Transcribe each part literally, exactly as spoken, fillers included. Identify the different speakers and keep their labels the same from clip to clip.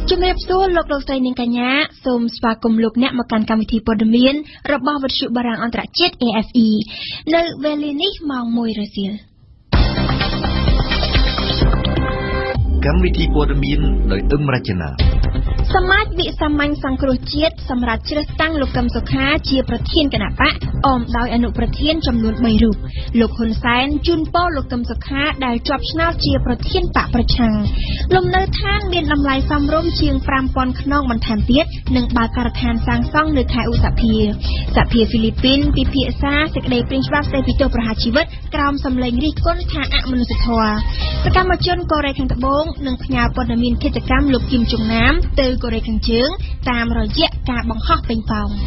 Speaker 1: ជំរាបសួរលោកលោកស្រីនាងកញ្ញាសូមស្វាគមន៍លោកអ្នកមកកាន់កម្មវិធីព័ត៌មានរបស់វិទ្យុបារាំងអន្តរជាតិ R F I នៅវេលានេះម៉ោងមួយរសៀល
Speaker 2: កម្មវិធីព័ត៌មានដោយអឹមរចនាសមាជវិសាមញ្ញសង្គ្រោះជាតិសម្រាប់ជ្រើសតាំងលោកកឹមសុខាជាប្រធានគណៈបកអមដោយអនុប្រធានចំនួនបីរូបលោកហ៊ុនសែនជូនពរលោកកឹមសុខាដែលជាប់ឆ្នោតជាប្រធានបកប្រឆាំងលំនៅឋានមានតម្លៃសមរម្យជាង five thousand ខ្នងបន្ថែមទៀតនិងបើកការដ្ឋានសាងសង់នៅខែឧសភាសហភាពហ្វីលីពីនពិភាក្សាសេចក្តីព្រាងច្បាប់ស្តីពីទោសប្រហារជីវិតក្រោមសម្លេងរិះគន់ថាអមនុស្សធម៌សកម្មជនកូរ៉េខាងត្បូងនិងផ្ញើព័ត៌មានកិច្ចកម្មលោកគឹមចុងណាមទៅកូរ៉េខាងជើងតាមរយៈការបង្ហោះពេញប៉ោង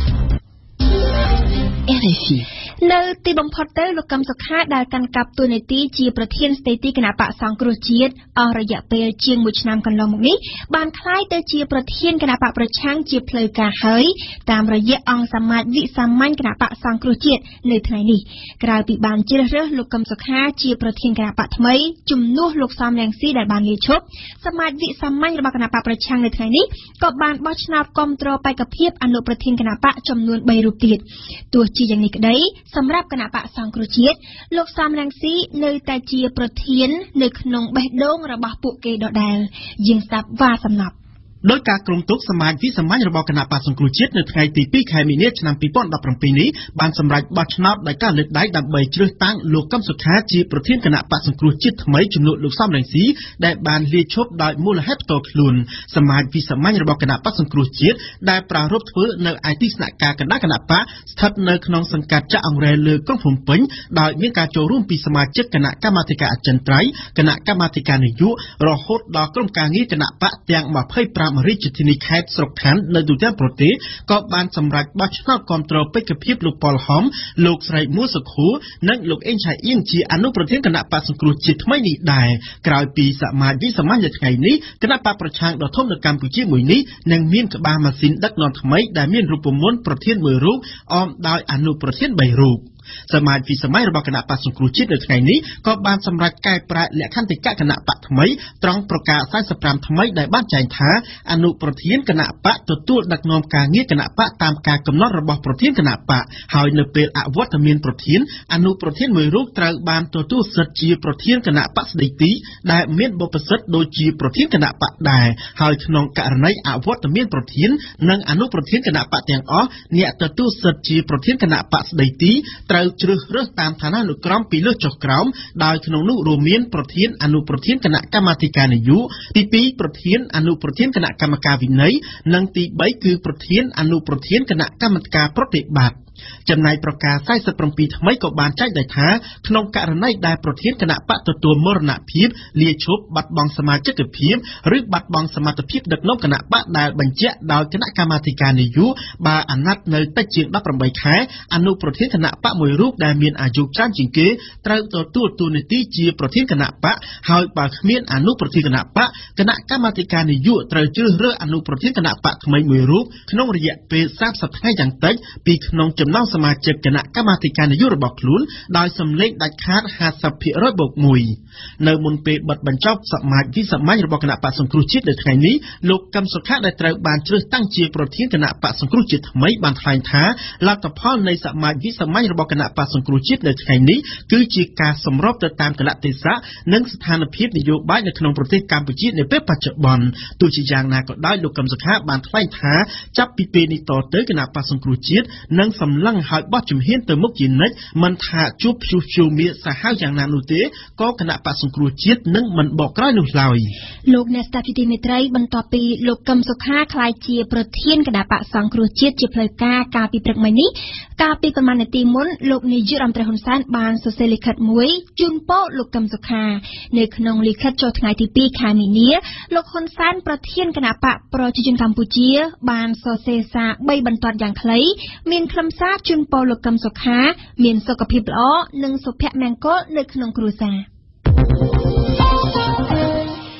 Speaker 2: R F I នៅទីបំផុតទៅលោកកឹមសុខាដែលកាន់កាប់តួនាទីជាប្រធានស្ដីទីគណៈបកសង្គ្រោះជាតិអស់រយៈពេលជាងមួយឆ្នាំកន្លងមកនេះបានក្លាយទៅជាប្រធានគណៈបកប្រឆាំងជាផ្លូវការហើយតាមរយៈអង្គសមាជវិសាមញ្ញគណៈបកសង្គ្រោះជាតិនៅថ្ងៃនេះក្រៅពីបានជ្រើសរើសលោកកឹមសុខាជាប្រធានគណៈបកថ្មីជំនួសលោកសំរងស៊ីដែលបានលាឈប់សមាជវិសាមញ្ញរបស់គណៈបកប្រឆាំងនៅថ្ងៃនេះក៏បានបោះឆ្នោតគាំទ្របេក្ខភាពអនុប្រធានគណៈបកចំនួនបីរូបទៀតទោះជាយ៉ាងនេះក្តីសម្រាប់គណៈបកសង្គ្រោះជាតិលោកសំរងស៊ីនៅតែជាប្រធាននៅក្នុងបេះដូងរបស់ពួកគេដដែលយើងស្ដាប់វ៉ាសំណប់ដោយការក្រុមទុកសមាជវិសាមញ្ញរបស់គណៈបកសង្គ្រោះជាតិនៅថ្ងៃទីtwoខែមីនាឆ្នាំtwo thousand seventeenនេះបានសម្រេចបោះឆ្នោតដោយការលើកដៃដើម្បីជ្រើសតាំងលោកកឹមសុខាជាប្រធានគណៈបកសង្គ្រោះជាតិថ្មីជំនួសលោកសំរងស៊ីដែលបានលាឈប់ដោយមូលហេតុផ្ទាល់ខ្លួនសមាជវិសាមញ្ញរបស់គណៈបកសង្គ្រោះជាតិដែលប្រារព្ធធ្វើនៅឯទីស្នាក់ការគណៈគណៈបកស្ថិតនៅក្នុងសង្កាត់ចាក់អង្រែលើក្រុងភ្នំពេញដោយមានការចូលរួមពីសមាជិកគណៈកម្មាធិការអចិន្ត្រៃយ៍គណៈកម្មាធិការនយោបាយរហូតដល់ក្រុមការងារគណៈបកទាំងtwenty-fiveរាជធានីខេត្តស្រុកខណ្ឌនៅទូទាំងប្រទេសក៏បានសម្រេចបោះឆ្នោតគាំទ្របេក្ខភាពលោកប៉ុលហំលោកស្រីមួសុខួរនិងលោកអេងឆៃអៀងជាអនុប្រធានគណៈបកសង្គ្រោះជាតិថ្មីនេះដែរក្រោយពីសមាជវិសាមញ្ញនៅថ្ងៃនេះគណៈបកប្រឆាំងដ៏ធំនៅកម្ពុជាមួយនេះនឹងមានក្បាលម៉ាស៊ីនដឹកនាំថ្មីដែលមានរូបមន្តប្រធានមួយរូបអមដោយអនុប្រធានបីរូបសមាជវិសាមញ្ញរបស់គណៈបកសង្គ្រោះជាតិនៅថ្ងៃនេះក៏បានសម្រេចកែប្រែលក្ខន្តិកៈគណៈបកថ្មីត្រង់ប្រកាសforty-fiveថ្មីដែលបានចែងថាអនុប្រធានគណៈបកទទួលដឹកនាំការងារគណៈបកតាមការកំណត់របស់ប្រធានគណៈបកហើយនៅពេលអវត្តមានប្រធានអនុប្រធានមួយរូបត្រូវបានទទួលសិទ្ធិជាប្រធានគណៈបកស្ដីទីដែលមានបុព្វសិទ្ធិដូចជាប្រធានគណៈបកដែរហើយក្នុងករណីអវត្តមានប្រធាននិងអនុប្រធានគណៈបកទាំងអស់អ្នកទទួលសិទ្ធិជាប្រធានគណៈបកស្ដីទីត្រូវជ្រើសរើសតាមឋានានុក្រមពីលើចុះក្រោមដោយក្នុងនោះរួមមានប្រធានអនុប្រធានគណៈកម្មាធិការនយោបាយទីtwoប្រធានអនុប្រធានគណៈកម្មការវិន័យនិងទីthreeគឺប្រធានអនុប្រធានគណៈកម្មការប្រតិបត្តិចំណែកប្រកាសforty-sevenថ្មីក៏បានចែកដែរថាក្នុងករណីដែលប្រធានគណៈបកទទួលមរណភាពលាឈប់បាត់បង់សមាជិកភាពឬបាត់បង់សមត្ថភាពដឹកនាំគណៈបកដែលបញ្ជាក់ដោយគណៈកម្មាធិការនយោបាយបើអាណត្តិនៅតិចជាងeighteenខែអនុប្រធានគណៈបកមួយរូបដែលមានអាយុច្រើនជាងគេត្រូវទទួលតួនាទីជាប្រធានគណៈបកហើយបើគ្មានអនុប្រធានគណៈបកគណៈកម្មាធិការនយោបាយត្រូវជ្រើសរើសអនុប្រធានគណៈបកថ្មីមួយរូបក្នុងរយៈពេលthirtyថ្ងៃយ៉ាងតិចពីក្នុងចំណោមសមាជិកគណៈកម្មាធិការនយោបាយរបស់ខ្លួនដោយសម្លេងដាច់ខាតfifty percentបូកoneនៅមុនពេលបិទបញ្ចប់សមាជវិសាមញ្ញរបស់គណៈបកសង្គ្រោះជាតិនៅថ្ងៃនេះលោកកឹមសុខាដែលត្រូវបានជ្រើសតាំងជាប្រធានគណៈបកសង្គ្រោះជាតិថ្មីបានថ្លែងថាលទ្ធផលនៃសមាជវិសាមញ្ញរបស់គណៈបកសង្គ្រោះជាតិនៅថ្ងៃនេះគឺជាការសម្របទៅតាមកលៈទេសៈនិងស្ថានភាពនយោបាយនៅក្នុងប្រទេសកម្ពុជានាពេលបច្ចុប្បន្នទោះជាយ៉ាងណាក៏ដោយលោកកឹមសុខាបានថ្លែងថាចាប់ពីពេលនេះតទៅគណៈបកសង្គ្រោះជាតិនឹងសម្លឹងហើយបោះជំហានទៅមុខជានិច្ចមិនថាជួបព្យុះជូមៀសាហាវយ៉ាងណានោះទេក៏គណៈបកសង្គ្រោះជាតិនឹងមិនបកក្រោយនោះឡើយលោកអ្នកស្ដាប់ជាទីមេត្រីបន្ទាប់ពីលោកកឹមសុខាក្លាយជាប្រធានគណៈបកសង្គ្រោះជាតិជាផ្លូវការកាលពីព្រឹកមិញនេះកាលពីប្រមាណនាទីមុនលោកនាយករដ្ឋមន្ត្រីហ៊ុនសែនបានសរសេរលិខិតមួយជូនពរលោកកឹមសុខានៅក្នុងលិខិតចុះថ្ងៃទីtwoខែមីនាលោកហ៊ុនសែនប្រធានគណៈបកប្រជាជនកម្ពុជាបានសរសេរសារthreeបន្ទាត់យ៉ាងខ្លីមានខ្លឹមសារជូនពរលោកកឹមសុខាមានសុខភាពល្អនិងសុភមង្គលនៅក្នុងគ្រួសារនៅ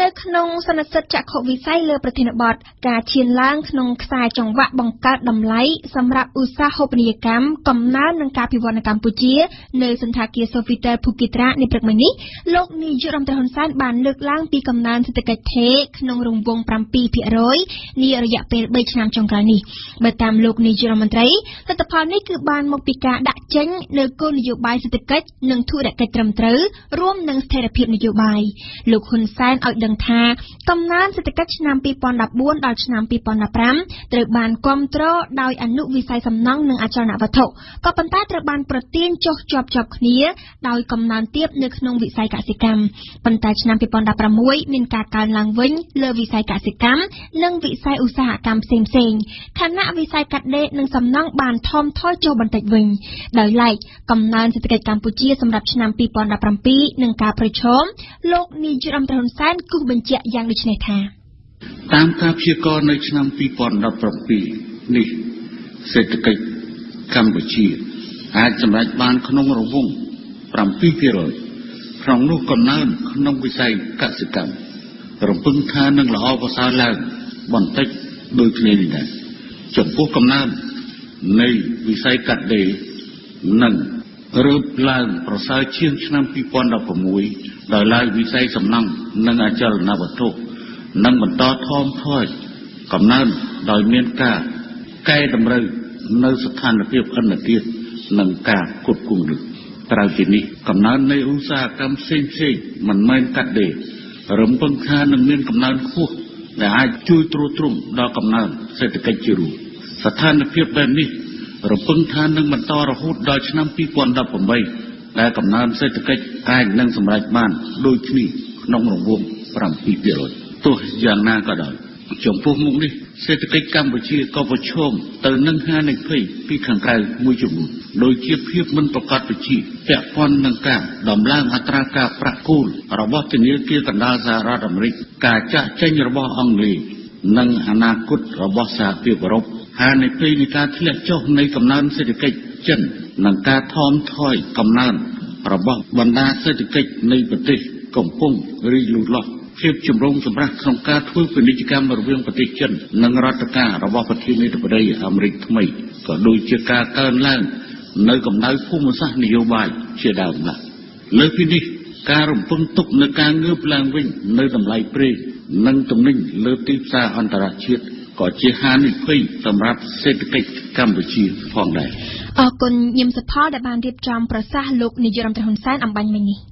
Speaker 2: ក្នុងសន្និសីទចក្ខុវិស័យលើប្រធានបទការឈានឡើងក្នុងខ្សែចង្វាក់បង្កើតតម្លៃសម្រាប់ឧស្សាហូបនីយកម្មកំណើននិងការពិវត្តនៅកម្ពុជានៅសន្តាគារ Sofitel ភូគីត្រានៃព្រឹកមិញនេះលោកនាយករដ្ឋមន្ត្រីហ៊ុនសែនបានលើកឡើងពីកំណើនសេដ្ឋកិច្ចថេរក្នុងរង្វង់ seven percent នារយៈពេលthreeឆ្នាំចុងក្រោយនេះបើតាមលោកនាយករដ្ឋមន្ត្រីលទ្ធផលនេះគឺបានមកពីការដាក់ចេញនៅគោលនយោបាយសេដ្ឋកិច្ចនិងធុរកិច្ចត្រឹមត្រូវរួមនឹងស្ថិរភាពនយោបាយលោកហ៊ុនសែនឲ្យដឹងថាកំណើនសេដ្ឋកិច្ចឆ្នាំtwenty fourteenដល់ឆ្នាំtwenty fifteenត្រូវបានគាំទ្រដោយអនុវិស័យសំណង់និងអចលនវត្ថុក៏ប៉ុន្តែត្រូវបានប្រទានចុះជាប់ជាប់គ្នាដោយកំណើនទាបនៅក្នុងវិស័យកសិកម្មប៉ុន្តែឆ្នាំtwenty sixteenមានការកើនឡើងវិញលើវិស័យកសិកម្មនិងវិស័យឧស្សាហកម្មផ្សេងៗខណៈវិស័យកាត់ដេរនិងសំណង់បានថមថយចុះបន្តិចវិញដោយឡែកកំណើនសេដ្ឋកិច្ចកម្ពុជាសម្រាប់ឆ្នាំtwenty seventeenនឹងការប្រឈមលោកនាយករដ្ឋមន្ត្រីហ៊ុនសែនគូសបញ្ជាក់យ៉ាងដូចនេះថា
Speaker 3: តាមការព្យាករណ៍នៅឆ្នាំtwenty seventeenនេះសេដ្ឋកិច្ចកម្ពុជាអាចសម្រេចបានក្នុងរង្វង់seven percentក្នុងនោះកំណើនក្នុងវិស័យកសិកម្មរំពឹងថានឹងល្អប្រសើរឡើងបន្តិចដូចគ្នានេះដែរចំពោះកំណើននៃវិស័យកាត់ដេរនឹងរើបឡើងប្រសើរជាងឆ្នាំtwenty sixteenដោយឡែកវិស័យសំណង់និងអចលនវត្ថុនឹងបន្តថមថយកំណើនដោយមានការកែតម្រូវនៅស្ថានភាពឥណទាននិងការគុតគង់នេះក្រៅពីនេះកំណើននៃឧស្សាហកម្មផ្សេងៗមិនមែនកាត់ដេររំពឹងថានឹងមានកំណើនខ្ពស់ដែលអាចជួយទ្រទ្រង់ដល់កំណើនសេដ្ឋកិច្ចជារួមស្ថានភាពបែបនេះរំពឹងថានឹងបន្តរហូតដល់ឆ្នាំtwenty eighteenដែលកំណើនសេដ្ឋកិច្ចអាចនឹងសម្រេចបានដូចគ្នាក្នុងរង្វង់seven percentទោះយ៉ាងណាក៏ដោយចំពោះមុខនេះសេដ្ឋកិច្ចកម្ពុជាក៏ប្រឈមទៅនឹងហានិភ័យពីខាងក្រៅមួយចំនួនដោយជាភាពមិនប្រកបវិជ្ជាពាក់ព័ន្ធនឹងការដំឡើងអត្រាការប្រាក់គោលរបស់ធនាគារកណ្ដាលសហរដ្ឋអាមេរិកការចាក់ចេញរបស់អង់គ្លេសនិងអនាគតរបស់សហភាពអឺរ៉ុបហានិភ័យនៃការធ្លាក់ចុះនៃកំណើនសេដ្ឋកិច្ចចិននិងការថមថយកំណើនរបស់បណ្ដាសេដ្ឋកិច្ចនៃប្រទេសកំពុងរីកលូតលាស់ភាពចម្រូងចម្រាសក្នុងការធ្វើពាណិជ្ជកម្មរវាងប្រទេសចិននិងរដ្ឋការរបស់ប្រធានាធិបតីអាមេរិកថ្មីក៏ដូចជាការកើនឡើងនៅកម្ដៅភូមិសាស្ត្រនយោបាយជាដើមដែរលើពីនេះការរំពឹងទុកនៅការងើបឡើងវិញនៅតម្លៃប្រេងនិងទំនិញលើទីផ្សារអន្តរជាតិក៏ជាហានិភ័យសម្រាប់សេដ្ឋកិច្ចកម្ពុជាផងដែរ
Speaker 2: អរគុណញឹមសុផលដែលបានរៀបចំប្រសាសន៍លោកនាយករដ្ឋមន្ត្រីហ៊ុនសែនអំបញ្ញមិញនេះ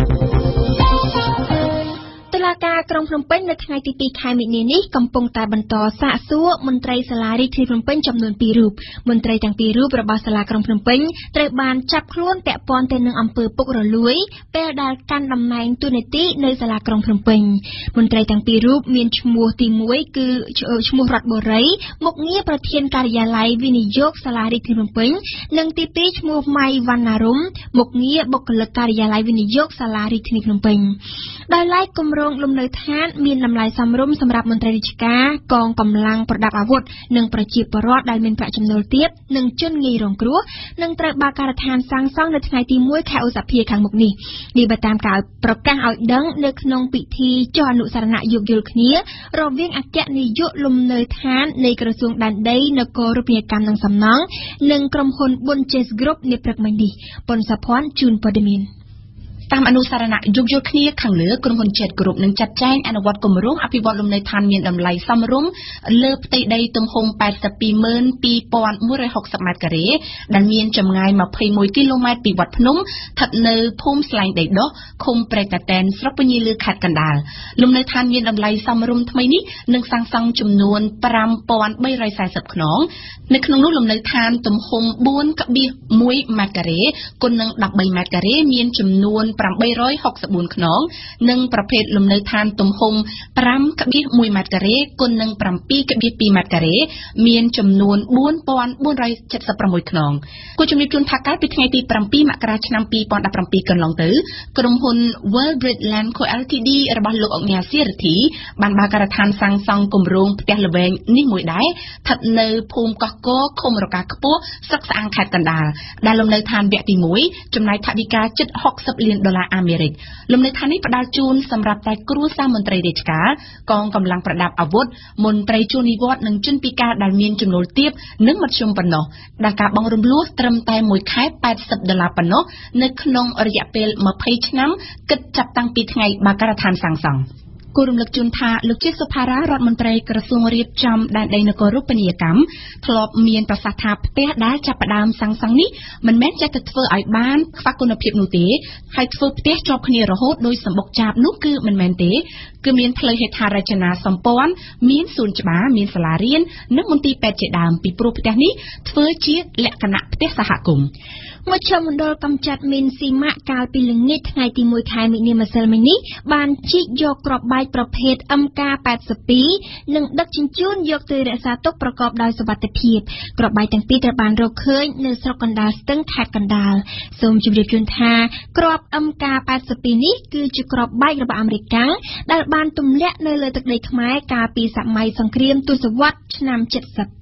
Speaker 2: តុលាការក្រុងភ្នំពេញនៅថ្ងៃទីtwoខែមិនិនានេះកំពុងតែបន្តសាកសួរមន្ត្រីសាលារាជធានីភ្នំពេញចំនួនtwoរូបមន្ត្រីទាំងពីររូបរបស់សាលាក្រុងភ្នំពេញត្រូវបានចាប់ខ្លួនពាក់ព័ន្ធទៅនឹងអំពើពុករលួយពេលដែលកាន់តំណែងតួនាទីនៅសាលាក្រុងភ្នំពេញមន្ត្រីទាំងពីររូបមានឈ្មោះទីoneគឺឈ្មោះរដ្ឋបូរីមុខងារប្រធានការិយាល័យវិនិយោគសាលារាជធានីភ្នំពេញនិងទីtwoឈ្មោះម៉ៃវណ្ណារមមុខងារបុគ្គលិកការិយាល័យវិនិយោគសាលារាជធានីភ្នំពេញដោយឡែកគម្រោងលំនៅឋានមានតម្លៃសមរម្យសម្រាប់មន្ត្រីរាជការកងកម្លាំងប្រដាប់អាវុធនិងប្រជាពលរដ្ឋដែលមានប្រាក់ចំណូលទាបនិងជនងាយរងគ្រោះនឹងត្រូវបើកការដ្ឋានសាងសង់នៅថ្ងៃទីoneខែឧសភាខាងមុខនេះនេះបើតាមការប្រកាសឲ្យដឹងនៅក្នុងពិធីចុះអនុស្សរណៈយោគយល់គ្នារវាងអគ្គនាយកលំនៅឋាននៃក្រសួងដែនដីនគររូបនីយកម្មនិងសំណង់និងក្រុមហ៊ុន Bunches Group នាព្រឹកមិញនេះប៉ុនសាភ័ណ្ឌជូនព័ត៌មានតាមអនុស្សរណៈយោគយល់គ្នាខាងលើក្រុមហ៊ុន Jet Group នឹងចាត់ចែងអនុវត្តគម្រោងអភិវឌ្ឍលំនៅឋានមានតម្លៃសមរម្យលើផ្ទៃដីទំហំeighty-two thousand one hundred sixtyម៉ែត្រការ៉េដែលមានចម្ងាយtwenty-oneគីឡូម៉ែត្រពីវត្តភ្នំស្ថិតនៅភូមិស្លែងដីដោះឃុំព្រែកតាតែនស្រុកពញាលឺខេត្តកណ្ដាលលំនៅឋានមានតម្លៃសមរម្យថ្មីនេះនឹងសាងសង់ចំនួនfive thousand three hundred fortyខ្នងនៅក្នុងនោះលំនៅឋានទំហំfour point oneម៉ែត្រការ៉េគុណនឹងthirteenម៉ែត្រការ៉េមានចំនួនeight hundred sixty-fourខ្នងនិងប្រភេទលំនៅឋានទំហំfive point oneម៉ែត្រការ៉េគុណនឹងseven point twoម៉ែត្រការ៉េមានចំនួនfour thousand four hundred seventy-sixខ្នងគូជំរាបជូនថាកាលពីថ្ងៃទីsevenមករាឆ្នាំtwenty seventeenកន្លងទៅក្រុមហ៊ុន World Bridgeland Co Ltd របស់លោកអុកញ៉ាស៊ីរធីបានបើកការដ្ឋានសាងសង់គម្រោងផ្ទះល្វែងនេះមួយដែរស្ថិតនៅភូមិកោះកោឃុំរកាខ្ពស់ស្រុកស្អាងខេត្តកណ្ដាលដែលលំនៅឋានវគ្គទីoneចំណាយថវិកាជិតsixtyលានដុល្លារអាមេរិកលំនៅឋាននេះផ្ដល់ជូនសម្រាប់តែគ្រួសារមន្ត្រីរាជការកងកម្លាំងប្រដាប់អាវុធមន្ត្រីជួននិវត្តន៍និងជនពិការដែលមានចំណូលទាបនិងមធ្យមប៉ុណ្ណោះដែលការបង់រំលោះត្រឹមតែមួយខែแปดสิบដុល្លារប៉ុណ្ណោះនៅក្នុងរយៈពេលยี่สิบឆ្នាំគិតចាប់តាំងពីថ្ងៃបើកការដ្ឋានសាងសង់គូរំលឹកជូនថាលោកជាសុផារ៉ារដ្ឋមន្ត្រីក្រសួងរៀបចំដែនដីនគររូបនីយកម្មធ្លាប់មានប្រសាសន៍ថាផ្ទះដែលចាប់ផ្ដើមសាងសង់នេះមិនមែនចេះតែធ្វើឲ្យបានខ្វះគុណភាពនោះទេហើយធ្វើផ្ទះជាប់គ្នារហូតដោយសម្បុកចាបនោះគឺមិនមែនទេគឺមានផ្លូវហេដ្ឋារចនាសម្ព័ន្ធមានសួនច្បារមានសាលារៀននិងមន្ទីរពេទ្យជាដើមពីព្រោះផ្ទះនេះធ្វើជាលក្ខណៈផ្ទះសហគមន៍មជ្ឈមណ្ឌលកម្ចាត់មីនស៊ីម៉ាក់កាលពីល្ងាចថ្ងៃទីមួយខែមីនាម្សិលមិញនេះបានជីកយកគ្រាប់បែកប្រភេទ អឹម កា แปดสิบสอง និងដឹកជញ្ជូនយកទៅរក្សាទុកប្រកបដោយសុវត្ថិភាពគ្រាប់បែកទាំងពីរត្រូវបានរកឃើញនៅស្រុកកណ្ដាលស្ទឹងខេត្តកណ្ដាលសូមជម្រាបជូនថាគ្រាប់ អឹម កា แปดสิบสอง នេះគឺជាគ្រាប់បែករបស់អាមេរិកដែលបានទម្លាក់នៅលើទឹកដីខ្មែរកាលពីសម័យសង្គ្រាមទសវត្សរ៍ឆ្នាំเจ็ดสิบ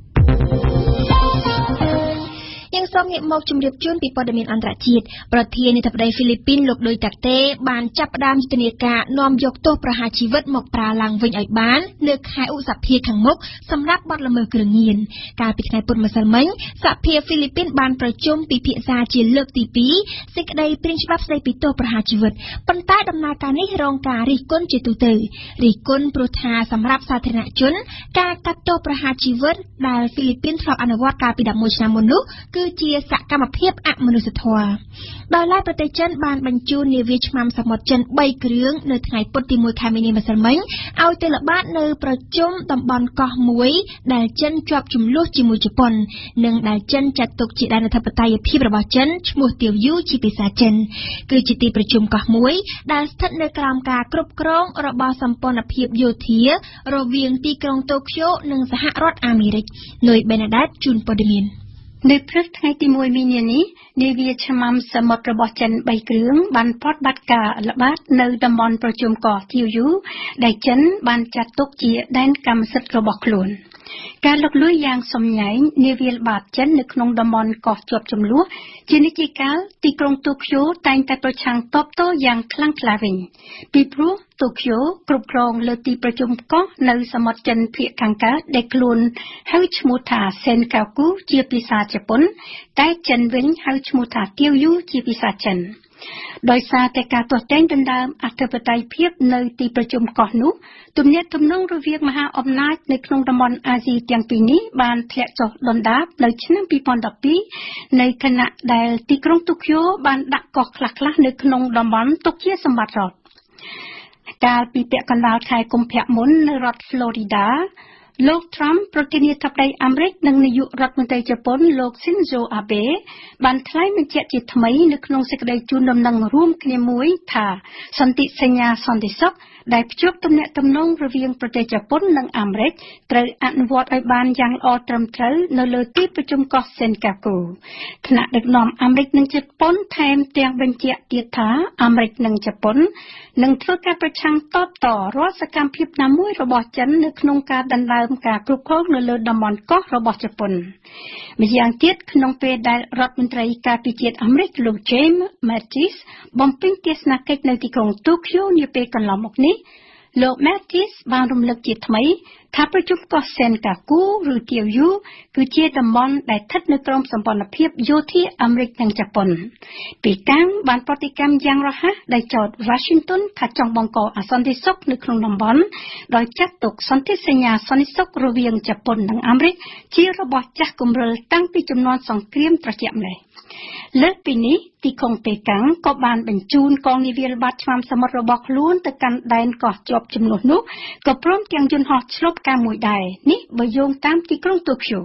Speaker 2: ยังសូមងាកមកជម្រាបជូនពីព័ត៌មានអន្តរជាតិប្រធានាធិបតីហ្វីលីពីនលោកឌុយតាក់តេបានចាប់ផ្ដើមយុទ្ធនាការនាំយកទោសប្រហារជីវិតមកប្រើឡើងវិញឲ្យបាននៅខែឧសភាខាងមុខសម្រាប់បទល្មើសគ្រឿងញៀនកាលពីថ្ងៃពុធម្សិលមិញសហភាពហ្វីលីពីនបានប្រជុំពិភាក្សាជាលើកទីពីរសេចក្តីព្រាងច្បាប់ស្តីពីទោសប្រហារជីវិតប៉ុន្តែដំណើរការនេះរងការរិះគន់ជាទូទៅរិះគន់ព្រោះថាសម្រាប់សាធារណជនការកាត់ទោសប្រហារជីវិតដែលហ្វីលីពីនធ្លាប់អនុវត្តកាលពីដប់មួយឆ្នាំមុននោះគឺជាសកម្មភាពអមនុស្សធម៌ដោយឡែកប្រទេសចិនបានបញ្ជូននាវាឆ្មាំសមុទ្រចិនបីគ្រឿងនៅថ្ងៃពុធទីមួយខែមីនាម្សិលមិញឲ្យទៅល្បាតនៅប្រជុំតំបន់កោះមួយដែលចិនជាប់ចំនួនជាមួយជប៉ុននិងដែលចិនចាត់ទុកជាដែនអធិបតេយ្យភាពរបស់ចិនឈ្មោះទាវយូជាភាសាចិនគឺជាទីប្រជុំកោះមួយដែលស្ថិតនៅក្រោមការគ្រប់គ្រងរបស់សម្ព័ន្ធភាពយោធារវាងទីក្រុងតូក្យូនិងសហរដ្ឋអាមេរិកនុយបេណាដេតជូនព័ត៌មាននៅព្រឹកថ្ងៃទីមួយមីនានេះនាវាឆ្មាំសមុទ្ររបស់ចិនបីគ្រឿងបានផុតបាត់ការល្បាតនៅតំបន់ប្រជុំកោះទាវយូដែលចិនបានចាត់ទុកជាដែនកម្មសិទ្ធិរបស់ខ្លួនការលុកលុយយ៉ាងសំញែងនាវាល្បាតចិននៅក្នុងតំបន់កោះជាប់ចំនួនជានិច្ចកាលទីក្រុងតូក្យូតែងតែប្រឆាំងតបតយ៉ាងខ្លាំងក្លាវិញពីព្រោះតូក្យូគ្រប់គ្រងលើទីប្រជុំកោះនៅសមុទ្រចិនភាគខាងកើតដែលខ្លួនហៅឈ្មោះថាសេនកាគូជាភាសាជប៉ុនតែចិនវិញហៅឈ្មោះថាទាវយូជាភាសាចិនដោយសារតែការទាស់ទែងដណ្ដើមអធិបតេយ្យភាពនៅទីប្រជុំកោះនោះទំនាក់ទំនងរវាងមហាអំណាចនៅក្នុងតំបន់អាស៊ីទាំងពីរនេះបានធ្លាក់ចុះដុនដាបនៅឆ្នាំពីរពាន់ដប់ពីរในខណៈដែលទីក្រុងតូក្យូបានដាក់កោះខ្លះៗនៅក្នុងតំបន់ទុកជាសម្បត្តិរដ្ឋកាលពីពាក់កណ្ដាលខែកុម្ភៈមុននៅរដ្ឋ Floridaលោក Trump ប្រធានាធិបតីអាមេរិកនិងនាយករដ្ឋមន្ត្រីជប៉ុនលោក Shinzo Abe បានថ្លែងបញ្ជាក់ជាថ្មីនៅក្នុងសេចក្តីជូនដំណឹងរួមគ្នាមួយថាសន្ធិសញ្ញាសន្តិសុខដែលភ្ជាប់ទំនាក់ទំនងរវាងប្រទេសជប៉ុននិងអាមេរិកត្រូវអនុវត្តឲ្យបានយ៉ាងល្អត្រឹមត្រូវនៅលើទីប្រជុំកោះ Senkaku ថ្នាក់ដឹកនាំអាមេរិកនិងជប៉ុនថែមទាំងបញ្ជាក់ទៀតថាអាមេរិកនិងជប៉ុននឹងធ្វើការប្រឆាំងតបតរាល់សកម្មភាពណាមួយរបស់ចិននៅក្នុងការដណ្ដើមការគ្រប់គ្រងនៅលើតំបន់កោះរបស់ជប៉ុនម្យ៉ាងទៀតក្នុងពេលដែលរដ្ឋមន្ត្រីការពារជាតិអាមេរិកលោក James Mattis បំពេញទស្សនកិច្ចនៅទីក្រុងតូក្យូនាពេលកន្លងមកនេះលោក Mattis បានរំលឹកជាថ្មីថាប្រជុំកោះ Senkaku ឬទាវយូគឺជាតំបន់ដែលស្ថិតនៅក្រោមសម្ព័ន្ធភាពយោធាអាមេរិកនិងជប៉ុនពីកាំងបានប្រតិកម្មយ៉ាងរហ័សដែលចោទ Washington ថាចង់បង្កអសន្តិសុខនៅក្នុងតំបន់ដោយចាត់ទុកសន្ធិសញ្ញាសន្តិសុខរវាងជប៉ុននិងអាមេរិកជារបស់ចាស់គំរិលតាំងពីជំនាន់សង្គ្រាមត្រជាក់ម្ល៉េះលើសពីនេះទីក្រុងប៉េកាំងក៏បានបញ្ជូនកងនាវាល្បាតឆ្មាំសមុទ្ររបស់ខ្លួនទៅកាន់ដែនកោះជាប់ចំនួននោះក៏ព្រមទាំងយន្តហោះឆ្លប់ការមួយដែរនេះបើយោងតាមទីក្រុងតូក្យូ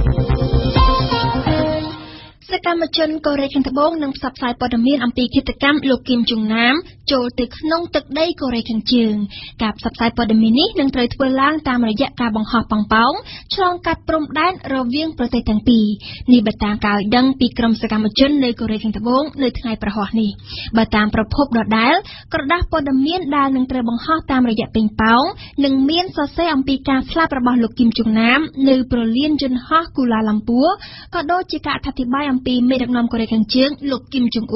Speaker 2: សកម្មជនកូរ៉េខាងត្បូងនឹងផ្សព្វផ្សាយព័ត៌មានអំពីឃាតកម្មលោកគីមចុងណាមចូលទៅក្នុងទឹកដីកូរ៉េខាងជើងការផ្សព្វផ្សាយព័ត៌មាននេះនឹងត្រូវធ្វើឡើងតាមរយៈការបង្ហោះប៉ោងប៉ោងឆ្លងកាត់ព្រំដែនរវាងប្រទេសទាំងពីរនេះបើតាមការឲ្យដឹងពីក្រុមសកម្មជននៅកូរ៉េខាងត្បូងនៅថ្ងៃប្រហោះនេះបើតាមប្រភពដដែលក្រដាស់ព័ត៌មានដែលនឹងត្រូវបង្ហោះតាមរយៈប៉េងប៉ោងនឹងមានសរសេរអំពីការស្លាប់របស់លោកគីមចុងណាមនៅព្រលានយន្តហោះគូឡាឡាំពួរក៏ដូចជាការអធិប្បាយអំពីមេដឹកនាំកូរ៉េខាងជើងលោកគីមចុងអ៊ុន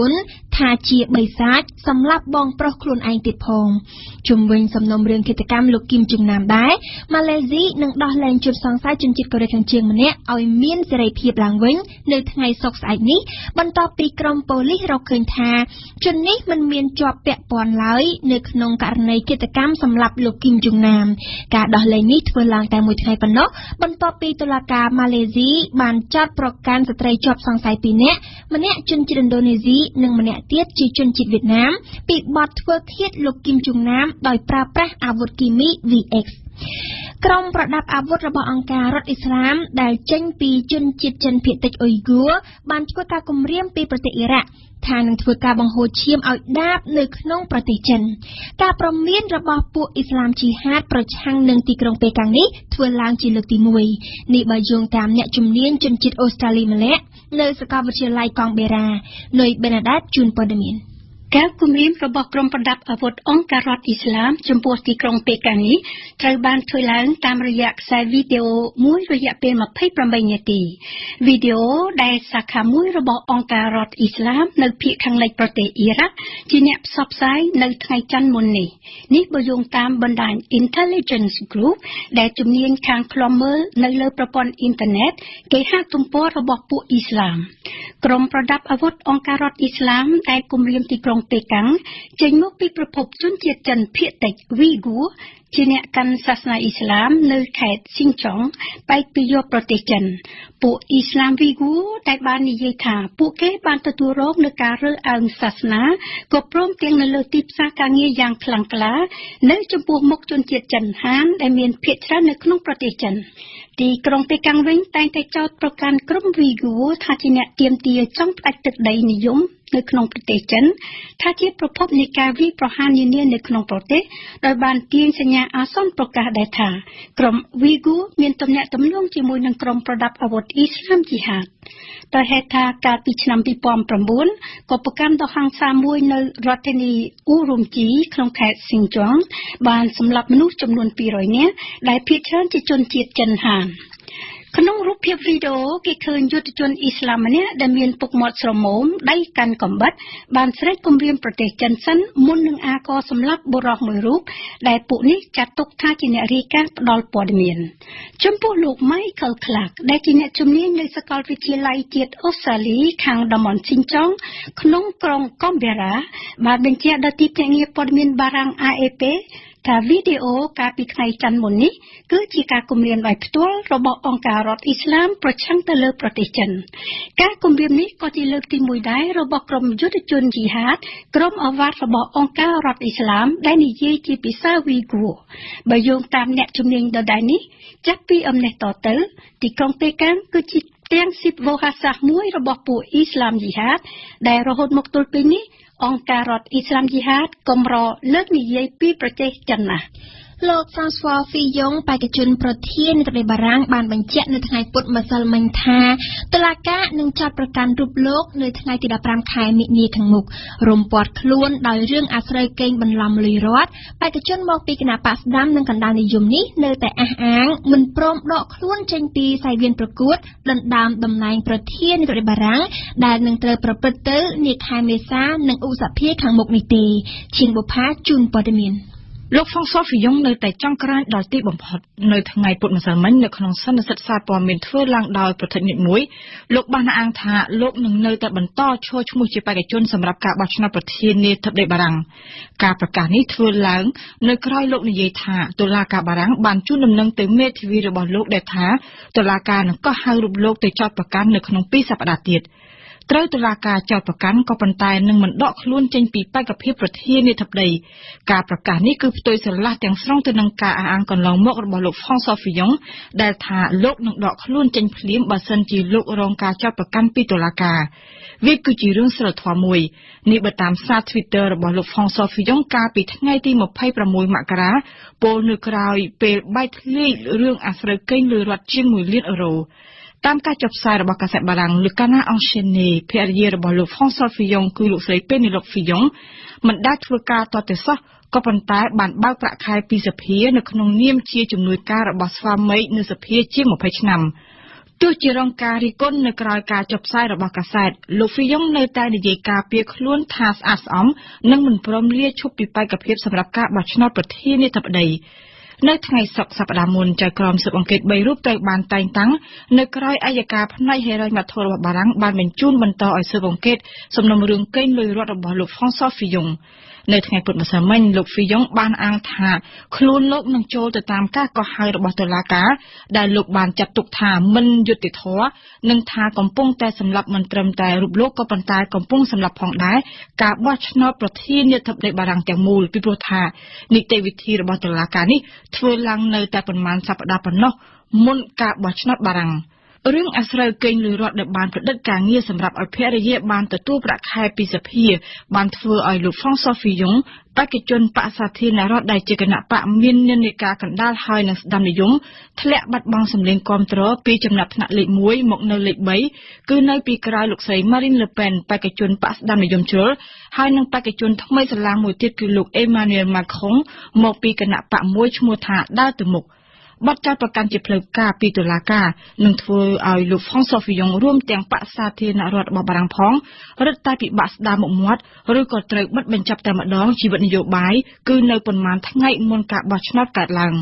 Speaker 2: ថាជាបិសាចសម្រាប់បងប្រុសខ្លួនឯងទៀតផងជំវិញសំណុំរឿងឃាតកម្មលោកគីមចុងណាមដែរម៉ាឡេស៊ីនឹងដោះលែងជនសង្ស័យជនជាតិកូរ៉េខាងជើងម្នាក់ឲ្យមានសេរីភាពឡើងវិញនៅថ្ងៃសុក្រស្អែកនេះបន្ទាប់ពីក្រុមប៉ូលីសរកឃើញថាជននេះមិនមានជាប់ពាក់ព័ន្ធឡើយនៅក្នុងករណីឃាតកម្មសម្រាប់លោកគីមចុងណាមការដោះលែងនេះធ្វើឡើងតែមួយថ្ងៃប៉ុណ្ណោះបន្ទាប់ពីតុលាការម៉ាឡេស៊ីបានចាត់ប្រកាន់ស្ត្រីជាប់សង្ស័យពីរនាក់ម្នាក់ជនជាតិឥណ្ឌូនេស៊ីនិងម្នាក់ទៀតជាជនជាតិវៀតណាមពីបទធ្វើឃាតលោកគីមចុងណាមដោយប្រើប្រាស់អាវុធគីមី វី អិច ក្រុមប្រដាប់អាវុធរបស់អង្គការរដ្ឋអ៊ីស្លាមដែលចេញពីជនជាតិចិនភាគតិចអ៊ុយហ្គួរបានធ្វើការគំរាមពីប្រទេសអ៊ីរ៉ាក់ថានឹងធ្វើការបង្ហូរឈាមឲ្យដាបនៅក្នុងប្រទេសចិនការប្រមានរបស់ពួកអ៊ីស្លាមជីហាតប្រឆាំងនឹងទីក្រុងប៉េកាំងនេះធ្វើឡើងជាលើកទីមួយនេះបើយោងតាមអ្នកជំនាញជនជាតិអូស្ត្រាលីម្នាក់នៅសាកលវិទ្យាល័យកង់បេរ៉ានុយបេណាដាតជូនព័ត៌មានការគម្រាមរបស់ក្រុមប្រដាប់អាវុធអង្គការរដ្ឋអ៊ីស្លាមចំពោះទីក្រុងប៉េកាំងនេះត្រូវបានធ្វើឡើងតាមរយៈខ្សែវីដេអូមួយរយៈពេលម្ភៃប្រាំបីនាទីវីដេអូដែលសាខាមួយរបស់អង្គការរដ្ឋអ៊ីស្លាមនៅភាគខាងលិចប្រទេសអ៊ីរ៉ាក់ជាអ្នកផ្សព្វផ្សាយនៅថ្ងៃច័ន្ទមុននេះនេះបើយោងតាមបណ្ដាញ Intelligence Group ដែលជំនាញខាងឃ្លាំមើលនៅលើប្រព័ន្ធអ៊ីនធឺណិតគេហទំព័ររបស់ពួកអ៊ីស្លាមក្រុមប្រដាប់អាវុធអង្គការរដ្ឋអ៊ីស្លាមដែលគម្រាមទីក្រុងប៉េកាំងចេញមកពីប្រភពជនជាតិចិនភាគតិចវីហ្គូជាអ្នកកាន់សាសនាអ៊ីស្លាមនៅខេត្តស៊ីងចុងបែកពីយកប្រទេសចិនពួកអ៊ីស្លាមវីហ្គូតែបាននិយាយថាពួកគេបានទទួលរងនឹងការរើសអើងសាសនាក៏ព្រមទាំងនៅលើទីផ្សារការងារយ៉ាងខ្លាំងក្លានៅចំពោះមុខជនជាតិចិនហានដែលមានភាគច្រើននៅក្នុងប្រទេសចិនទីក្រុងប៉េកាំងវិញតែងតែចោទប្រកាន់ក្រុមវីហ្គូថាជាអ្នកទាមទារចង់ផ្ដាច់ទឹកដីនិយមនៅក្នុងប្រទេសចិនថាជាប្រភពនៃការវាយប្រហារនានានៅក្នុងប្រទេសដោយបានទាញសញ្ញាអាសន្នប្រកាសដែរថាក្រុមវីហ្គូមានទំនាក់ទំនងជាមួយនឹងក្រុមប្រដាប់អាវុធអ៊ីស្លាមជីហាតដោយហេតុថាកាលពីឆ្នាំពីរពាន់ប្រាំបួនក៏ប្រកាន់ដល់ហាងសាមួយនៅរដ្ឋធានីអ៊ូរុំជីក្នុងខេត្តស៊ីងចុងបានសម្លាប់មនុស្សចំនួនពីររយនាក់ដែលភាគច្រើនជាជនជាតិចិនហានក្នុងរូបភាពវីដេអូគេឃើញយុទ្ធជនអ៊ីស្លាមម្នាក់ដែលមានពុកមាត់ស្រមោមដៃកាន់កំបិតបានស្រែកគំរាមប្រទេសចិនសិនមុននឹងអាកសម្លាប់បុរសមួយរូបដែលពួកនេះចាត់ទុកថាជាអ្នករាយការណ៍ផ្ដល់ព័ត៌មានចំពោះលោក Michael Clark ដែលជាអ្នកជំនាញនៅសាកលវិទ្យាល័យជាតិអូស្ត្រាលីខាងតំបន់ស៊ីងចុងក្នុងក្រុងកុំបេរ៉ាបានបញ្ជាក់ដល់ទីភ្នាក់ងារព័ត៌មានបារាំង អា អេ ពី ថាវីដេអូកាលពីថ្ងៃច័ន្ទមុននេះគឺជាការគំរាមដោយផ្ទាល់របស់អង្គការរដ្ឋអ៊ីស្លាមប្រឆាំងទៅលើប្រទេសចិនការគំរាមនេះក៏ជាលើកទីមួយដែររបស់ក្រុមយុទ្ធជនជីហាតក្រុមអាវ៉ាត់របស់អង្គការរដ្ឋអ៊ីស្លាមដែលនិយាយជាភាសាវីហ្គូបើយោងតាមអ្នកជំនាញដដែលនេះចាប់ពីអំណេះតទៅទីក្រុងប៉េកាំងគឺជាទាំងស៊ីបវោហាសាសមួយរបស់ពួកអ៊ីស្លាមជីហាតដែលរហូតមកទល់ពេលនេះអង្គការរដ្ឋអ៊ីស្លាមជីហាតកំរលើកនិយាយពីប្រទេសចិនណាលោក François Fillon បេក្ខជនប្រធាននាយកបារាំងបានបញ្ជាក់នៅថ្ងៃពុធម្សិលមិញថាតុលាការនឹងចាត់ប្រកាន់រូបលោកនៅថ្ងៃទីដប់ប្រាំខែមិនិនាខាងមុខរំពាត់ខ្លួនដោយរឿងអាស្រូវកេងបន្លំលុយរដ្ឋបេក្ខជនមកពីគណៈបក្សស្ដាំនិងកណ្ដាលនិយមនេះនៅតែអះអាងមិនព្រមដកខ្លួនចេញពីសាយវៀនប្រកួតដណ្ដើមតំណែងប្រធាននាយកបារាំងដែលនឹងត្រូវប្រព្រឹត្តទៅនាខែមេសានិងឧសភាខាងមុខនេះទេជាងបុប្ផាជូនព័ត៌មានលោក François Fillon នៅតែចង់ក្រាញដល់ទីបំផុតនៅថ្ងៃពុធម្សិលមិញនៅក្នុងសន្និសីទសារព័ត៌មានធ្វើឡើងដោយប្រធានមួយលោកបានអះអាងថាលោកនឹងនៅតែបន្តឈរឈ្មោះជាបេក្ខជនសម្រាប់ការបោះឆ្នោតប្រធានាធិបតីបារាំងការប្រកាសនេះធ្វើឡើងនៅក្រៅលោកនិយាយថាតុលាការបារាំងបានជូនដំណឹងទៅមេធាវីរបស់លោកដែលថាតុលាការនឹងកោះហៅរូបលោកទៅចោទប្រកាន់នៅក្នុងពីរសប្តាហ៍ទៀតត្រូវតុលាការចោទប្រកាន់ក៏ប៉ុន្តែនឹងមិនដកខ្លួនចេញពីបេក្ខភាពប្រធានាធិបតីការប្រកាសនេះគឺផ្ទុយស្រឡះទាំងស្រុងទៅនឹងការអះអាងកន្លងមករបស់លោក François Fillon ដែលថាលោកនឹងដកខ្លួនចេញភ្លាមបើសិនជាលោករងការចោទប្រកាន់ពីតុលាការវាគឺជារឿងសិលធម៌មួយនេះបើតាមសារ Twitter របស់លោក François Fillon កាលពីថ្ងៃទីម្ភៃប្រាំមួយមករាពោលនៅក្រៅពេលបែកធ្លាយរឿងអាស្រូវកេងលុយរដ្ឋជាងមួយលានអឺរ៉ូតាមការចុះផ្សាយរបស់កាសែតបារាំង Le Canard Enchaîné ភរិយារបស់លោក François Fillon គឺលោកស្រី Pénélope Fillon មិនដាច់ធ្វើការតតែសោះក៏ប៉ុន្តែបានបើកប្រាក់ខែពីសភានៅក្នុងនាមជាជំនួយការរបស់ស្វាមីនៅសភាជាងម្ភៃឆ្នាំទោះជារងការរិះគន់នៅក្រៅការចុះផ្សាយរបស់កាសែតលោកហ្វីយ៉ុងនៅតែនិយាយការពារខ្លួនថាស្អាតស្អំនិងមិនព្រមលាឈប់ពីបេក្ខភាពសម្រាប់ការបោះឆ្នោតប្រធានាធិបតីនៅថ្ងៃសុក្រសប្តាហ៍មុនចៅក្រមស៊ើបអង្កេតបីរូបត្រូវបានតែងតាំងនៅក្រៅអัยការផ្នែកហិរញ្ញវត្ថុរបស់បារាំងបានបញ្ជូនបន្តឲ្យស៊ើបអង្កេតសំណុំរឿងកេងលុយរដ្ឋរបស់លោក François Fillon នៅថ្ងៃពុធម្សិលមិញលោក Fillon បានអាងថាខ្លួនលោកនឹងចូលទៅតាមការកោះហៅរបស់តុលាការដែលលោកបានចាត់ទុកថាមិនយុត្តិធម៌និងថាកំពុងតែសម្លាប់មិនត្រឹមតែរូបលោកក៏ប៉ុន្តែកំពុងសម្លាប់ផងដែរការបោះឆ្នោតប្រធានាធិបតីបារាំងទាំងមូលពីព្រោះថានីតិវិធីរបស់តុលាការនេះធ្វើឡើងនៅតែប្រមាណសប្តាហ៍ប៉ុណ្ណោះមុនការបោះឆ្នោតបារាំងរឿងអាស្រូវកេងលុយរដ្ឋដែលបានប្រឌិតការងារសម្រាប់ឲ្យភរិយាបានទទួលប្រាក់ខែពីសភាបានធ្វើឲ្យលោក François Fillon បេក្ខជនបក្សសាធារណរដ្ឋដែលជាគណៈបកមាននិន្នាការកណ្ដាលហើយនឹងស្ដាំនិយមធ្លាក់បាត់បង់សម្លេងគាំទ្រពីចំណាត់ថ្នាក់លេខមួយមកនៅលេខបីគឺនៅពីក្រោយលោកស្រី Marine Le Pen បេក្ខជនបក្សស្ដាំនិយមជ្រុលហើយនឹងបេក្ខជនថ្មីស្រឡាងមួយទៀតគឺលោក Emmanuel Macron មកពីគណៈបកមួយឈ្មោះថាដើរទៅមុខបាត់ចោលប្រកាន់ជាផ្លូវការពីតុលាការនឹងធ្វើឲ្យលោក François Fillon រួមទាំងបក្សសាធារណរដ្ឋរបស់បារាំងផងរឹតតែពិបាកស្ដារមុខមាត់ឬក៏ត្រូវបិទបញ្ចប់តែម្ដងជីវិតនយោបាយគឺនៅប៉ុន្មានថ្ងៃមុនការបោះឆ្នោតកើតឡើង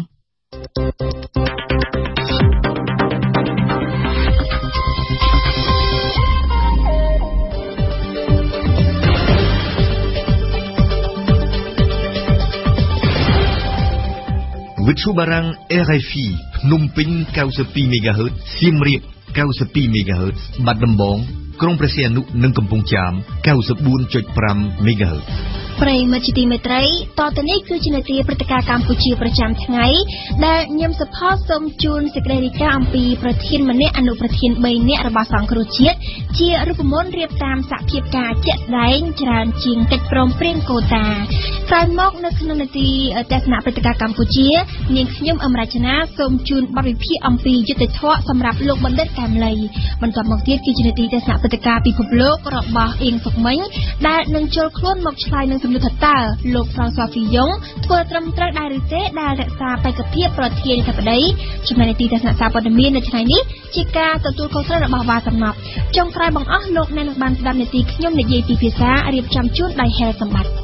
Speaker 4: វិទ្យុបារាំង R F I ភ្នំពេញ ninety-two megahertz សៀមរាប ninety-two megahertz បាត់ដំបងក្រុងព្រះសីហនុនិងកំពង់ចាម ninety-four point five megahertz
Speaker 1: ប្រិយមិត្តជាទីមេត្រីតទៅនេះគឺជានាទីព្រឹត្តិការណ៍កម្ពុជាប្រចាំថ្ងៃដែលញឹមសុផាសូមជូនសេចក្តីរាយការណ៍អំពីប្រធានម្នាក់អនុប្រធានបីនាក់របស់សង្គ្រោះជាតិជារូបមន្តរៀបតាមសភាពការជាក់ស្ដែងច្រើនជាងកិច្ចព្រមព្រៀងកូតាក្រោយមកនៅក្នុងនាទីទស្សនៈព្រឹត្តិការណ៍កម្ពុជានាងខ្ញុំអមរជនាសូមជូនបទវិភាគអំពីយុទ្ធធម៌សម្រាប់លោកបណ្ឌិតកែមលីបន្តមកទៀតគឺជានាទីទស្សនៈព្រឹត្តិការណ៍ពិភពលោករបស់អៀងសុកមិញដែលនឹងចូលខ្លួនមកឆ្លើយនឹងសំណួរថាតើលោក François Fillon ធ្វើត្រឹមត្រូវដែរឬទេដែលរក្សាបេក្ខភាពប្រធានាធិបតីចំណែកនីតិទស្សនៈសារព័ត៌មាននៅថ្ងៃនេះជាការទទួលខុសត្រូវរបស់វ៉ាសំណប់ចុងក្រោយបង្អស់លោកអ្នកនឹងបានស្ដាប់នាទីខ្ញុំនិយាយពីភាសារៀបចំជូនដោយហេលសម្បត្តិ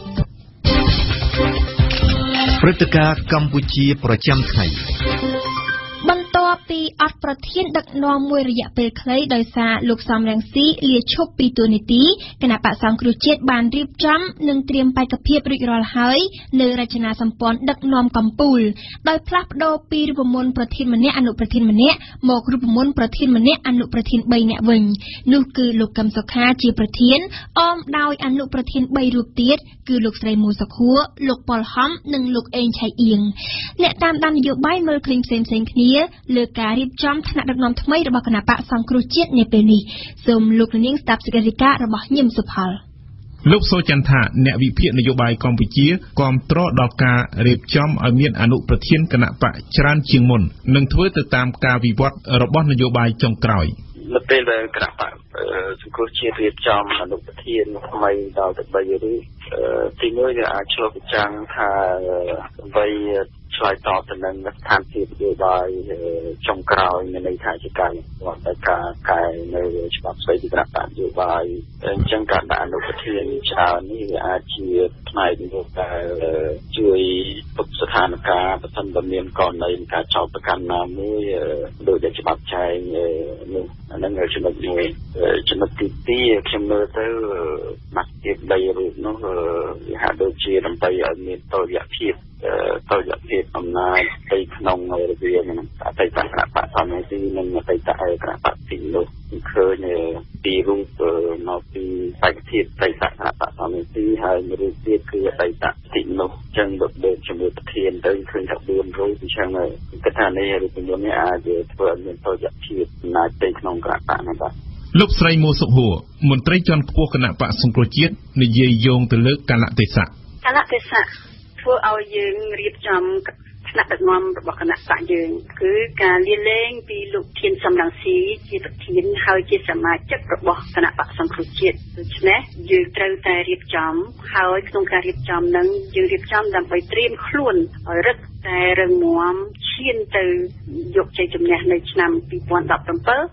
Speaker 4: ព្រឹត្តិការណ៍កម្ពុជាប្រចាំថ្ងៃ
Speaker 1: បន្ទាប់ពីអត់ប្រធានដឹកនាំមួយរយៈពេលខ្លីដោយសារលោកសំរងស៊ីលាឈប់ពីតួនាទីគណៈបក្សសង្គ្រោះជាតិបានរៀបចំនិងត្រៀមបេក្ខភាពរួចរាល់ហើយនៅរចនាសម្ព័ន្ធដឹកនាំកម្ពុជាដោយផ្លាស់ប្ដូរពីរូបមន្តប្រធានម្នាក់អនុប្រធានម្នាក់មករូបមន្តប្រធានម្នាក់អនុប្រធានបីនាក់វិញនោះគឺលោកកឹមសុខាជាប្រធានអមដោយអនុប្រធានបីរូបទៀតគឺលោកស្រីមូសុខួរលោកប៉ុលហំនិងលោកអេងឆៃអៀងអ្នកតាមដាននយោបាយមើលឃើញផ្សេងៗគ្នាលើការរៀបចំថ្នាក់ដឹកនាំថ្មីរបស់គណៈបក្សសង្គ្រោះជាតិនាពេលនេះសូមលោកនាងស្ដាប់សេចក្តីរាយការណ៍របស់ញឹមសុផល
Speaker 5: លោកសូចន្ទថាអ្នកវិភាគនយោបាយកម្ពុជាគាំទ្រដល់ការរៀបចំឲ្យមានអនុប្រធានគណៈបកច្រើនជាងមុននិងធ្វើទៅតាមការវិវត្តរបស់នយោបាយចុងក្រោយ
Speaker 6: នៅពេលដែលគណៈបកសង្គ្រោះជាតិរៀបចំអនុប្រធានថ្មីដល់ទៅបីឬទីមួយវាអាចឆ្លុះបញ្ចាំងថាអ្វីឆ្លើយតបទៅនឹងស្ថានភាពនយោបាយចុងក្រោយនៃន័យថាជាការគាត់តែការកែនៅច្បាប់ស្ដីពីគណៈបកនយោបាយអញ្ចឹងការដាក់អនុប្រធានច្រើននេះវាអាចជាផ្នែកមួយដែលជួយទប់ស្ថានភាពប្រសិនបើមានករណីការចោទប្រកាន់ណាមួយដោយដែលច្បាប់ចែងនោះអានឹងចំណុចមួយចំណុចទីពីរខ្ញុំមើលទៅម៉ាក់ទៀតបីរូបនោះវាហាក់ដូចជាដើម្បីឲ្យមានតុល្យភាពតុល្យភាពអំណាចទៅក្នុងរវាងអតីតគណៈបកសង្គ្រោះជាតិនិងអតីតគណៈបកទីនោះឃើញពីរូបមកពីបេក្ខភាពអតីតគណៈបកសង្គ្រោះជាតិហើយមួយរូបទៀតគឺអតីតទីនោះចឹងដូចដូចជាមួយប្រធានទៅឃើញថាបួនរូបអញ្ចឹងគិតថានេះរូបមន្តនេះអាចធ្វើឲ្យមានតុល្យភាពអំណាចទៅក្នុងគណៈបកនោះបាទ
Speaker 5: លោកស្រីមូសុខួរមន្ត្រីជាន់ខ្ពស់គណៈបកសង្គ្រោះជាតិនិយាយយោងទៅលើកលៈទេសៈ
Speaker 7: កលៈទេសៈធ្វើឲ្យយើងរៀបចំថ្នាក់ដឹកនាំរបស់គណៈបកយើងគឺការលាលែងពីលោកធានសំរងស៊ីជាប្រធានហើយជាសមាជិករបស់គណៈបកសង្គ្រោះជាតិដូច្នេះយើងត្រូវតែរៀបចំហើយក្នុងការរៀបចំនឹងយើងរៀបចំដើម្បីត្រៀមខ្លួនឲ្យរឹតតែរឹងមាំឈានទៅយកជ័យជំនះនៅឆ្នាំtwo thousand seventeen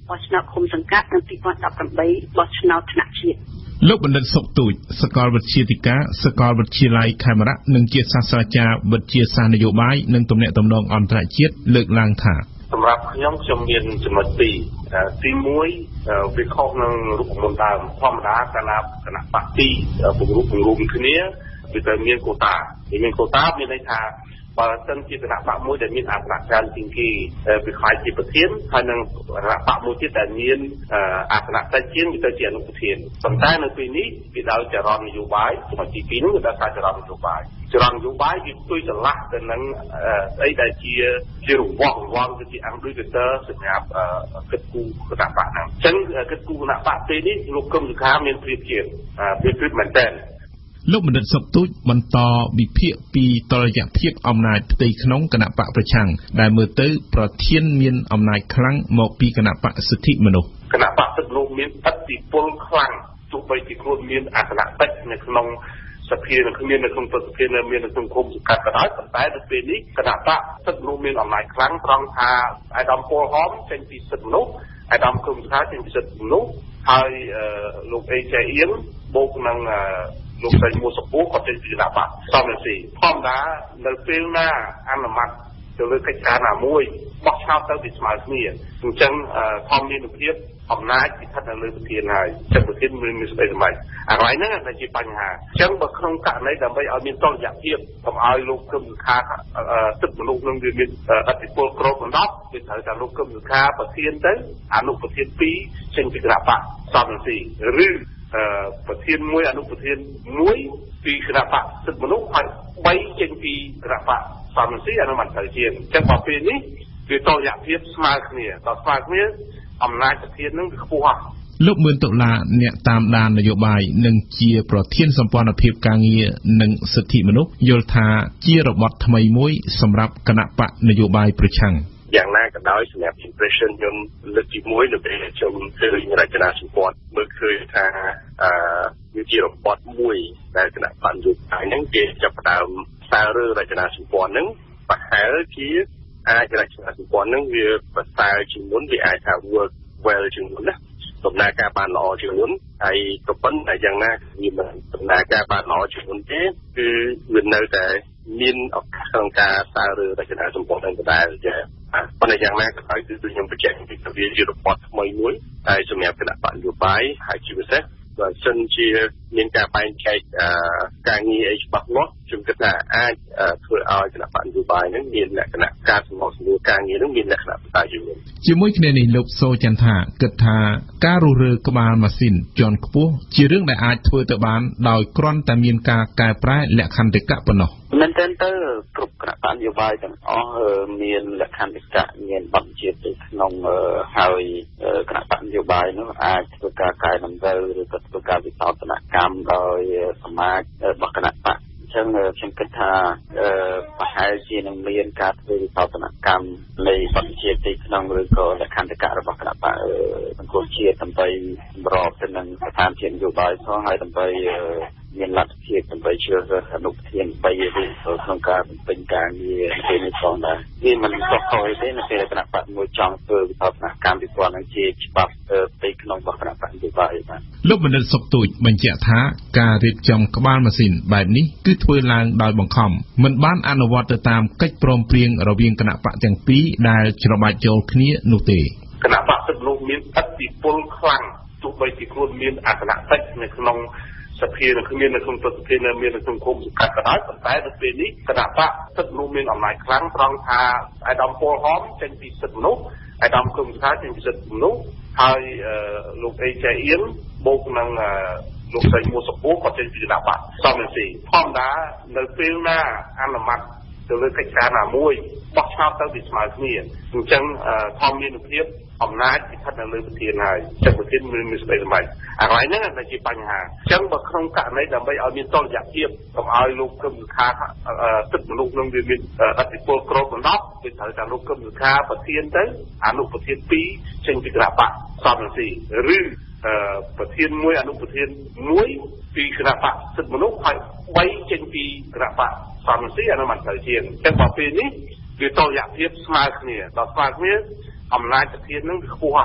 Speaker 7: បោះឆ្នោតឃុំសង្កាត់នៅពីរពាន់ដប់ប្រាំបីបោះឆ្នោតថ្នាក់ជាតិ
Speaker 5: លោកបណ្ឌិតសុកទូចសាកលវិទ្យាធិការសាកលវិទ្យាល័យខេមរៈនិងជាសាស្ត្រាចារ្យវិទ្យាសាស្ត្រនយោបាយនិងទំនាក់ទំនងអន្តរជាតិលើកឡើងថា
Speaker 6: សម្រាប់ខ្ញុំខ្ញុំមានចំណុចពីរទីមួយវាខុសនឹងរូបមន្តដើមធម្មតាកាលណាគណៈបកទីពង្រូបពង្រួមគ្នាវាត្រូវមានកូតាវាមានកូតាមានន័យថាបើសិនជាគណៈបកមួយដែលមានអត្ថប្រយោជន៍ជាងគេវាខ្លាយជាប្រធានហើយនឹងគណៈបកមួយទៀតដែលមានអត្ថប្រយោជន៍ជាងវាទៅជាអនុប្រធានប៉ុន្តែនៅពេលនេះវាដោយចរន្តនយោបាយចំណុចទីពីរនោះវាដោយសារចរន្តនយោបាយចរន្តនយោបាយវាផ្ទុយឆ្លាស់ទៅនឹងស្អីដែលជាជារង្វាស់រង្វាស់ទៅជាអង្គដូចទៅសម្រាប់គិតគូរគណៈបកហ្នឹងអញ្ចឹងគិតគូរគណៈបកពេលនេះលោកកឹមសុខាមានព្រៀបជាព្រៀបព្រៀបមែនតើ
Speaker 5: លោកបណ្ឌិតសុកទូចបន្តវិភាគពីតលយៈភាពអំណាចផ្ទៃក្នុងគណៈបកប្រឆាំងដែលមើលទៅប្រធានមានអំណាចខ្លាំងមកពីគណៈបកសិទ្ធិមនុស្ស
Speaker 6: គណៈបកសិទ្ធិមនុស្សមានឥទ្ធិពលខ្លាំងទោះបីជាខ្លួនមានអត្ថនៈតិចនៅក្នុងសភានៅក្នុងនៅក្នុងប្រតិភិនមាននៅក្នុងគុំសង្កាត់ក៏ដោយប៉ុន្តែនៅពេលនេះគណៈបកសិទ្ធិមនុស្សមានអំណាចខ្លាំងត្រង់ថាអាដាមពលហមចេញពីសិទ្ធិមនុស្សអាដាមគុំសង្កាត់ចេញពីសិទ្ធិមនុស្សហើយលោកអេចៃអៀងបូកនឹងលោកស្រីមួសពូក៏ចេញពីគណៈបកសំរងស៊ីធម្មតានៅពេលណាអនុម័តទៅលើកិច្ចការណាមួយបោះឆ្នោតទៅវាស្មើគ្នាអញ្ចឹងធម្មនានុភាពអំណាចស្ថិតនៅលើប្រធានហើយចឹងប្រធានមានមានស្ដីសម្បត្តិអាកន្លែងហ្នឹងតែជាបញ្ហាអញ្ចឹងបើក្នុងករណីដើម្បីឲ្យមានតុល្យភាពកុំឲ្យលោកគឹមសុខាទឹកមនុស្សនឹងវាមានអធិពលក្របដណ្ដប់វាត្រូវតែលោកគឹមសុខាប្រធានទៅអនុប្រធានពីរចេញពីគណៈបកសំរងស៊ីឬប្រធានមួយអនុប្រធានមួយពីគណៈបកសិទ្ធិមនុស្សហើយបីចេញពីគណៈបកសំរងស៊ីអនុម័តទៅជាងអញ្ចឹងបើពេលនេះវាតុល្យភាពស្មើគ្នាដល់ស្មើគ្នាអំណាចប្រធាននឹងវាខ្ពស់
Speaker 5: លោកមឿនតុលាអ្នកតាមដាននយោបាយនិងជាប្រធានសម្ព័ន្ធភាពការងារនិងសិទ្ធិមនុស្សយល់ថាជារបត់ថ្មីមួយសម្រាប់គណៈបកនយោបាយប្រឆាំង
Speaker 6: យ៉ាងណាក៏ដោយសម្រាប់ impression ខ្ញុំលើកទីមួយនៅពេលខ្ញុំឃើញរចនាសម្ព័ន្ធមើលឃើញថាអឺវាជារបត់មួយដែលគណៈបកនយោបាយហ្នឹងគេចាប់ផ្ដើមសាររើរចនាសម្ព័ន្ធហ្នឹងប្រហែលជាអាចរចនាសម្ព័ន្ធហ្នឹងវាប្រសើរជាងមុនវាអាចថា work well ជាងមុនណាដំណើរការបានល្អជាងមុនហើយក៏ប៉ុន្តែយ៉ាងណាវាមិនដំណើរការបានល្អជាងមុនទេគឺវានៅតែមានឱកាសក្នុងការសាររើរចនាសម្ព័ន្ធហ្នឹងដដែលចា៎ប៉ុន្តែយ៉ាងណាក៏ដោយគឺខ្ញុំបញ្ជាក់ពីវាជារបត់ថ្មីមួយហើយសម្រាប់គណៈបកនយោបាយហើយជាពិសេសបើសិនជាមានការបែងចែកការងារអីច្បាស់លាស់ខ្ញុំគិតថាអាចធ្វើឲ្យគណៈបកនយោបាយហ្នឹងមានលក្ខណៈការសម្របសម្រួលការងារហ្នឹងមានលក្ខណៈបន្តជាមុន
Speaker 5: ជាមួយគ្នានេះលោកសូចន្ទថាគិតថាការរុះរើក្បាលម៉ាស៊ីនជាន់ខ្ពស់ជារឿងដែលអាចធ្វើទៅបានដោយគ្រាន់តែមានការកែប្រែលក្ខន្តិកៈប៉ុណ្ណោះ
Speaker 6: មែនទែនទៅគ្រប់គណៈបកនយោបាយទាំងអស់មានលក្ខន្តិកៈមានបទជាតិទៅក្នុងហើយគណៈបកនយោបាយនោះអាចធ្វើការកែតម្រូវឬក៏ធ្វើការវិសោធនកម្មដោយសមាជរបស់គណៈបកអញ្ចឹងខ្ញុំគិតថាប្រហែលជានឹងមានការធ្វើវិសោធនកម្មនៃបទជាតិទីក្នុងឬក៏លក្ខន្តិកៈរបស់គណៈបកសង្គមជាតិដើម្បីសម្របទៅនឹងស្ថានភាពនយោបាយផងហើយដើម្បីមានលទ្ធភាពដើម្បីជ្រើសរើសអនុប្រធានបីរូបក្នុងការបំពេញការងារពេលនេះផងដែរវាមិនខុសៗទេនៅពេលគណៈបកមួយចង់ធ្វើវិសោធនកម្មពីព្រោះនឹងជាច្បាប់ផ្ទៃក្នុងរបស់គណៈបកនយោបាយបាទ
Speaker 5: លោកបណ្ឌិតសុកទូចបញ្ជាក់ថាការរៀបចំក្បាលម៉ាស៊ីនបែបនេះគឺធ្វើឡើងដោយបង្ខំមិនបានអនុវត្តទៅតាមកិច្ចព្រមព្រៀងរវាងគណៈបកទាំងពីរដែលច្របាច់ចូលគ្នានោះទេ
Speaker 6: គណៈបកសិទ្ធិមនុស្សមានឥទ្ធិពលខ្លាំងទោះបីជាខ្លួនមានអត្ថនៈតិចនៅក្នុងសភានៅក្នុងនៅក្នុងប្រតិភិនមាននៅក្នុងគុំសង្កាត់ក៏ដោយប៉ុន្តែនៅពេលនេះគណៈបកសិទ្ធិមនុស្សមានអំណាចខ្លាំងត្រង់ថាអាដាមពលហមចេញពីសិទ្ធិមនុស្សអាដាមគុំសង្កាត់ចេញពីសិទ្ធិមនុស្សហើយលោកអេចៃអៀងបូកនឹងលោកស្រីមួសពូក៏ចេញពីគណៈបកសំរងស៊ីធម្មតានៅពេលណាអនុម័តទៅលើកិច្ចការណាមួយបោះឆ្នោតទៅវាស្មើគ្នាអញ្ចឹងធម្មនានុភាពអំណាចស្ថិតនៅលើប្រធានហើយចឹងប្រធានមានមានស្ដីសម្បត្តិអាកន្លែងហ្នឹងតែជាបញ្ហាអញ្ចឹងបើក្នុងករណីដើម្បីឲ្យមានតុល្យភាពកុំឲ្យលោកគឹមសុខាទឹកមនុស្សនឹងវាមានអធិពលក្របដណ្ដប់វាត្រូវតែលោកគឹមសុខាប្រធានទៅអនុប្រធានពីរចេញពីគណៈបកសំរងស៊ីឬប្រធានមួយអនុប្រធានមួយពីគណៈបកសិទ្ធិមនុស្សហើយបីចេញពីគណៈបកសំរងស៊ីអនុម័តទៅជាងអញ្ចឹងបើពេលនេះវាតុល្យភាពស្មើគ្នាដល់ស្មើគ្នាអំណាចប្រធាននឹងវាខ្ពស់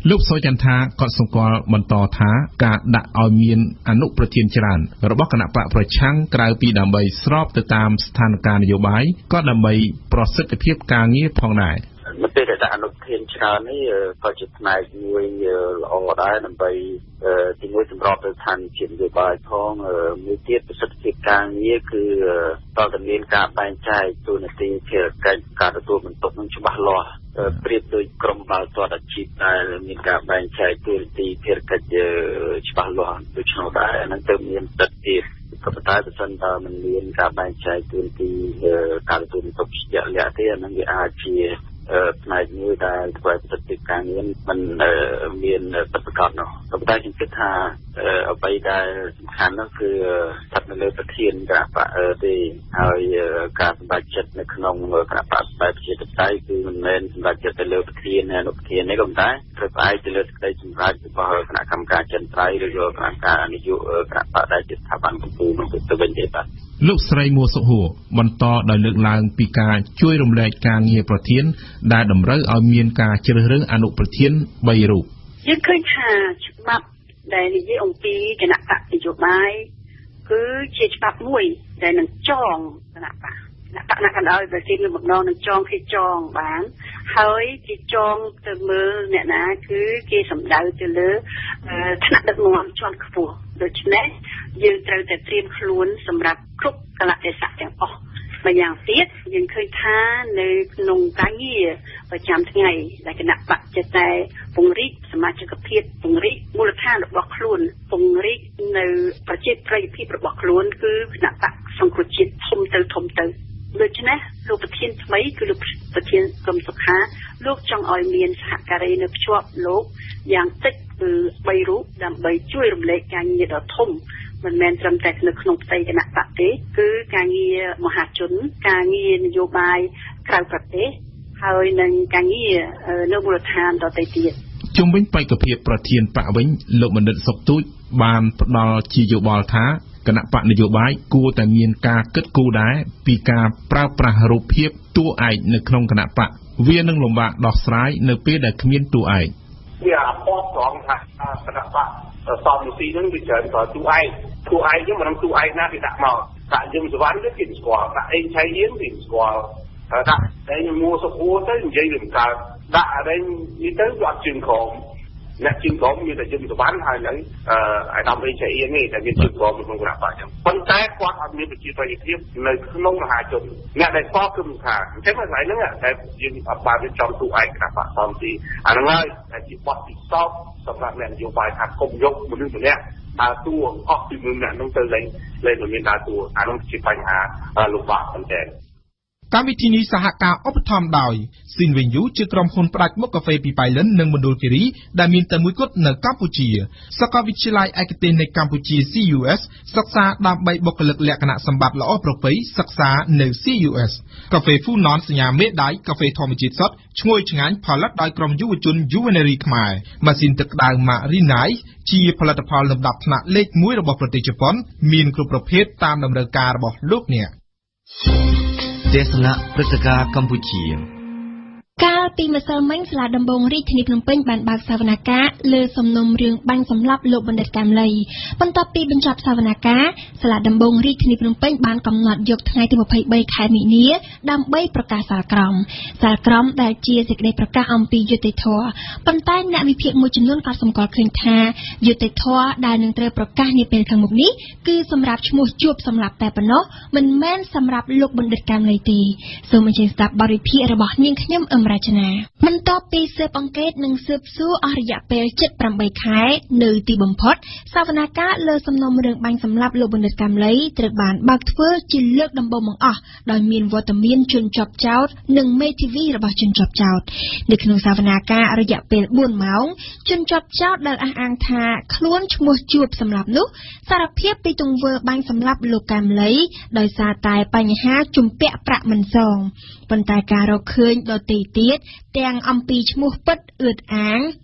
Speaker 5: លោកសុចន្ទថាក៏សម្គាល់បន្តថាការដាក់ឲ្យមានអនុប្រធានច្រើនរបស់គណៈបកប្រឆាំងក្រៅពីដើម្បីស្របទៅតាមស្ថានភាពនយោបាយក៏ដើម្បីប្រសិទ្ធភាពការងារផងដែរ
Speaker 6: នៅពេលដែលដាក់អនុប្រធានច្រើននេះក៏ជាផ្នែកមួយល្អដែរដើម្បីទីមួយសម្របទៅស្ថានភាពនយោបាយផងមួយទៀតប្រសិទ្ធភាពការងារគឺតើតមានការបែងចែកទូនាទីភារកិច្ចការទទួលបន្ទុកនឹងច្បាស់លាស់ប្រៀបដូចក្រុមបាល់ទាត់អាជីពដែលមានការបែងចែកទូនាទីភារកិច្ចច្បាស់លាស់ដូច្នោះដែរអានឹងទៅមានសិទ្ធិភាពក៏ប៉ុន្តែបើសិនបើមិនមានការបែងចែកទូនាទីការទទួលបន្ទុកជាក់លាក់ទេអានឹងវាអាចជាផ្នែកមួយដែលធ្វើឲ្យប្រតិបត្តិការងារมันមានបទប្រកបនោះក៏ប៉ុន្តែខ្ញុំគិតថាអ្វីដែលសំខាន់នោះគឺស្ថិតនៅលើប្រធានគណៈបកទេហើយការសម្រេចចិត្តនៅក្នុងគណៈបកបែបជាតបៃគឺមិនមែនសម្រេចចិត្តទៅលើប្រធានអនុប្រធានទេក៏ប៉ុន្តែត្រូវផ្អែកទៅលើសេចក្តីសម្រេចរបស់គណៈកម្មការចិនត្រៃឬក៏គណៈការនយោបាយគណៈបកដែលជាស្ថាប័នកំពូលនោះទៅវិញទេបាទ
Speaker 5: លោកស្រីមួសុហួរបន្តដោយលើកឡើងពីការជួយរំលែកការងារប្រធានដែលតម្រូវឲ្យមានការជ្រើសរើសអនុប្រធានបីរូប
Speaker 7: យើងឃើញថាច្បាប់ដែលនិយាយអំពីគណៈបកនយោបាយគឺជាច្បាប់មួយដែលនឹងចងគណៈបកគណៈបកណាក៏ដោយបើជាមានបំណងនឹងចងគេចងបានហើយគេចងទៅមើលអ្នកណាគឺគេសម្ដៅទៅលើថ្នាក់ដឹកនាំជាន់ខ្ពស់ដូច្នេះយើងត្រូវតែត្រៀមខ្លួនសម្រាប់គ្រប់កលៈទេសៈទាំងអស់ម្យ៉ាងទៀតយើងឃើញថានៅក្នុងការងារប្រចាំថ្ងៃដែលគណៈបកចិត្តតែពង្រីកសមាជិកភាពពង្រីកមូលដ្ឋានរបស់ខ្លួនពង្រីកនៅប្រជាប្រិយភាពរបស់ខ្លួនគឺគណៈបកសង្គ្រោះជាតិធំទៅធំទៅដូច្នេះលោកប្រធានថ្មីគឺលោកប្រធានក្រុមសុខាលោកចង់ឲ្យមានសហការីនៅភ្ជាប់លោកយ៉ាងតិចគឺបីរូបដើម្បីជួយរំលែកការងារដ៏ធំមិនមែនត្រឹមតែនៅក្នុងផ្ទៃគណៈបកទេគឺការងារមហាជនការងារនយោបាយក្រៅប្រទេសហើយនឹងការងារនៅមូលដ្ឋានដទៃទៀត
Speaker 5: ជុំវិញបេក្ខភាពប្រធានបកវិញលោកបណ្ឌិតសុកទូចបានផ្ដល់ជាយោបល់ថាគណៈបកនយោបាយគួរតែមានការគិតគូរដែរពីការប្រើប្រាស់រូបភាពតួឯកនៅក្នុងគណៈបកវានឹងលំបាកដោះស្រាយនៅពេលដែលគ្មានតួឯក
Speaker 8: វាអពតត្រង់ថាគណៈបកសំស៊ីនឹងវាច្រើនប្រើតួឯកតួឯកហ្នឹងមិនដឹងតួឯកណាគេដាក់មកដាក់យើងសវណ្ណគេស្គាល់ដាក់អេងឆៃយើងគេស្គាល់ដាក់តែមួសុខួរទៅនិយាយរឿងកើតដាក់អីនេះទៅវាអត់ជើងក្រមអ្នកជើងក្រមមានតែយើងសវណ្ណហើយនឹងអាដាមអេងឆៃអៀងនេះតែមានជើងក្រមក្នុងគណៈបកចឹងប៉ុន្តែគាត់អត់មានប្រជាប្រិយភាពនៅក្នុងមហាជនអ្នកដែលស្គាល់គឺមិនថាអញ្ចឹងថ្ងៃហ្នឹងតែយើងអត់បានរៀបចំតួឯកគណៈបកសំស៊ីអាហ្នឹងហើយតែជាបទពិសោធន៍សម្រាប់អ្នកនយោបាយថាគុំយកមនុស្សម្នាក់ដើរតួអស់ពីមនុស្សអ្នកនោះទៅលេងលេងមិនមានដើរតួអានោះជាបញ្ហាលំបាកមែនទែន
Speaker 9: កម្មវិធីនេះសហការឧបត្ថម្ភដោយស៊ីនវិញយូជាក្រុមហ៊ុនផ្ដាច់មុខកាហ្វេពីប៉ៃលិននិងមណ្ឌលគិរីដែលមានតែមួយគត់នៅកម្ពុជាសាកលវិទ្យាល័យឯកទេសនៃកម្ពុជា C U S សិក្សាដើម្បីបុគ្គលិកលក្ខណៈសម្បត្តិល្អប្រពៃសិក្សានៅ C U S កាហ្វេ Funon សញ្ញាមេដៃកាហ្វេធម្មជាតិសុទ្ធឈ្ងុយឆ្ងាញ់ផលិតដោយក្រុមយុវជនយុវនារីខ្មែរម៉ាស៊ីនទឹកក្តៅ Marinai ជាផលិតផលលំដាប់ថ្នាក់លេខមួយរបស់ប្រទេសជប៉ុនមានគ្រប់ប្រភេទតាមតម្រូវការរបស់លោកអ្នក
Speaker 4: ទេសនាព្រឹត្តិការណ៍កម្ពុជា
Speaker 2: កាលពីម្សិលមិញសាលាដំបងរាជធានីភ្នំពេញបានបើកសវនកម្មលើសំណុំរឿងបាញ់សម្លាប់លោកបណ្ឌិតកាមលីបន្ទាប់ពីបញ្ចប់សវនកម្មសាលាដំបងរាជធានីភ្នំពេញបានកំណត់យកថ្ងៃទីម្ភៃបីខែមីនាដើម្បីប្រកាសសាលក្រមសាលក្រមដែលជាសេចក្តីប្រកាសអំពីយុត្តិធម៌ប៉ុន្តែអ្នកវិភាគមួយចំនួនក៏សម្គាល់ឃើញថាយុត្តិធម៌ដែលនឹងត្រូវប្រកាសនាពេលខាងមុខនេះគឺសម្រាប់ឈ្មោះជួបសម្រាប់តែប៉ុណ្ណោះមិនមែនសម្រាប់លោកបណ្ឌិតកាមលីទេសូមអញ្ជើញស្ដាប់បទវិភាគរបស់នាងខ្ញុំអមរជនាបន្ទាប់ពីស៊ើបអង្កេតនិងស៊ើបសួរអស់រយៈពេលជិតប្រាំបីខែនៅទីបំផុតសវនកម្មលើសំណុំរឿងបាញ់សម្លាប់លោកបណ្ឌិតកាមលីត្រូវបានបើកធ្វើជាលើកដំបូងបង្អស់ដោយមានវត្តមានជនជាប់ចោទនិងមេធាវីរបស់ជនជាប់ចោទនៅក្នុងសវនកម្មរយៈពេលបួនម៉ោងជនជាប់ចោទដែលអះអាងថាខ្លួនឈ្មោះជួបសម្លាប់នោះសារភាពពីទង្វើបាញ់សម្លាប់លោកកាមលីដោយសារតែបញ្ហាជំពាក់ប្រាក់មិនសងប៉ុន្តែការរកឃើញដទៃទៀតទាំងអំពីឈ្មោះពិតអឿតអាង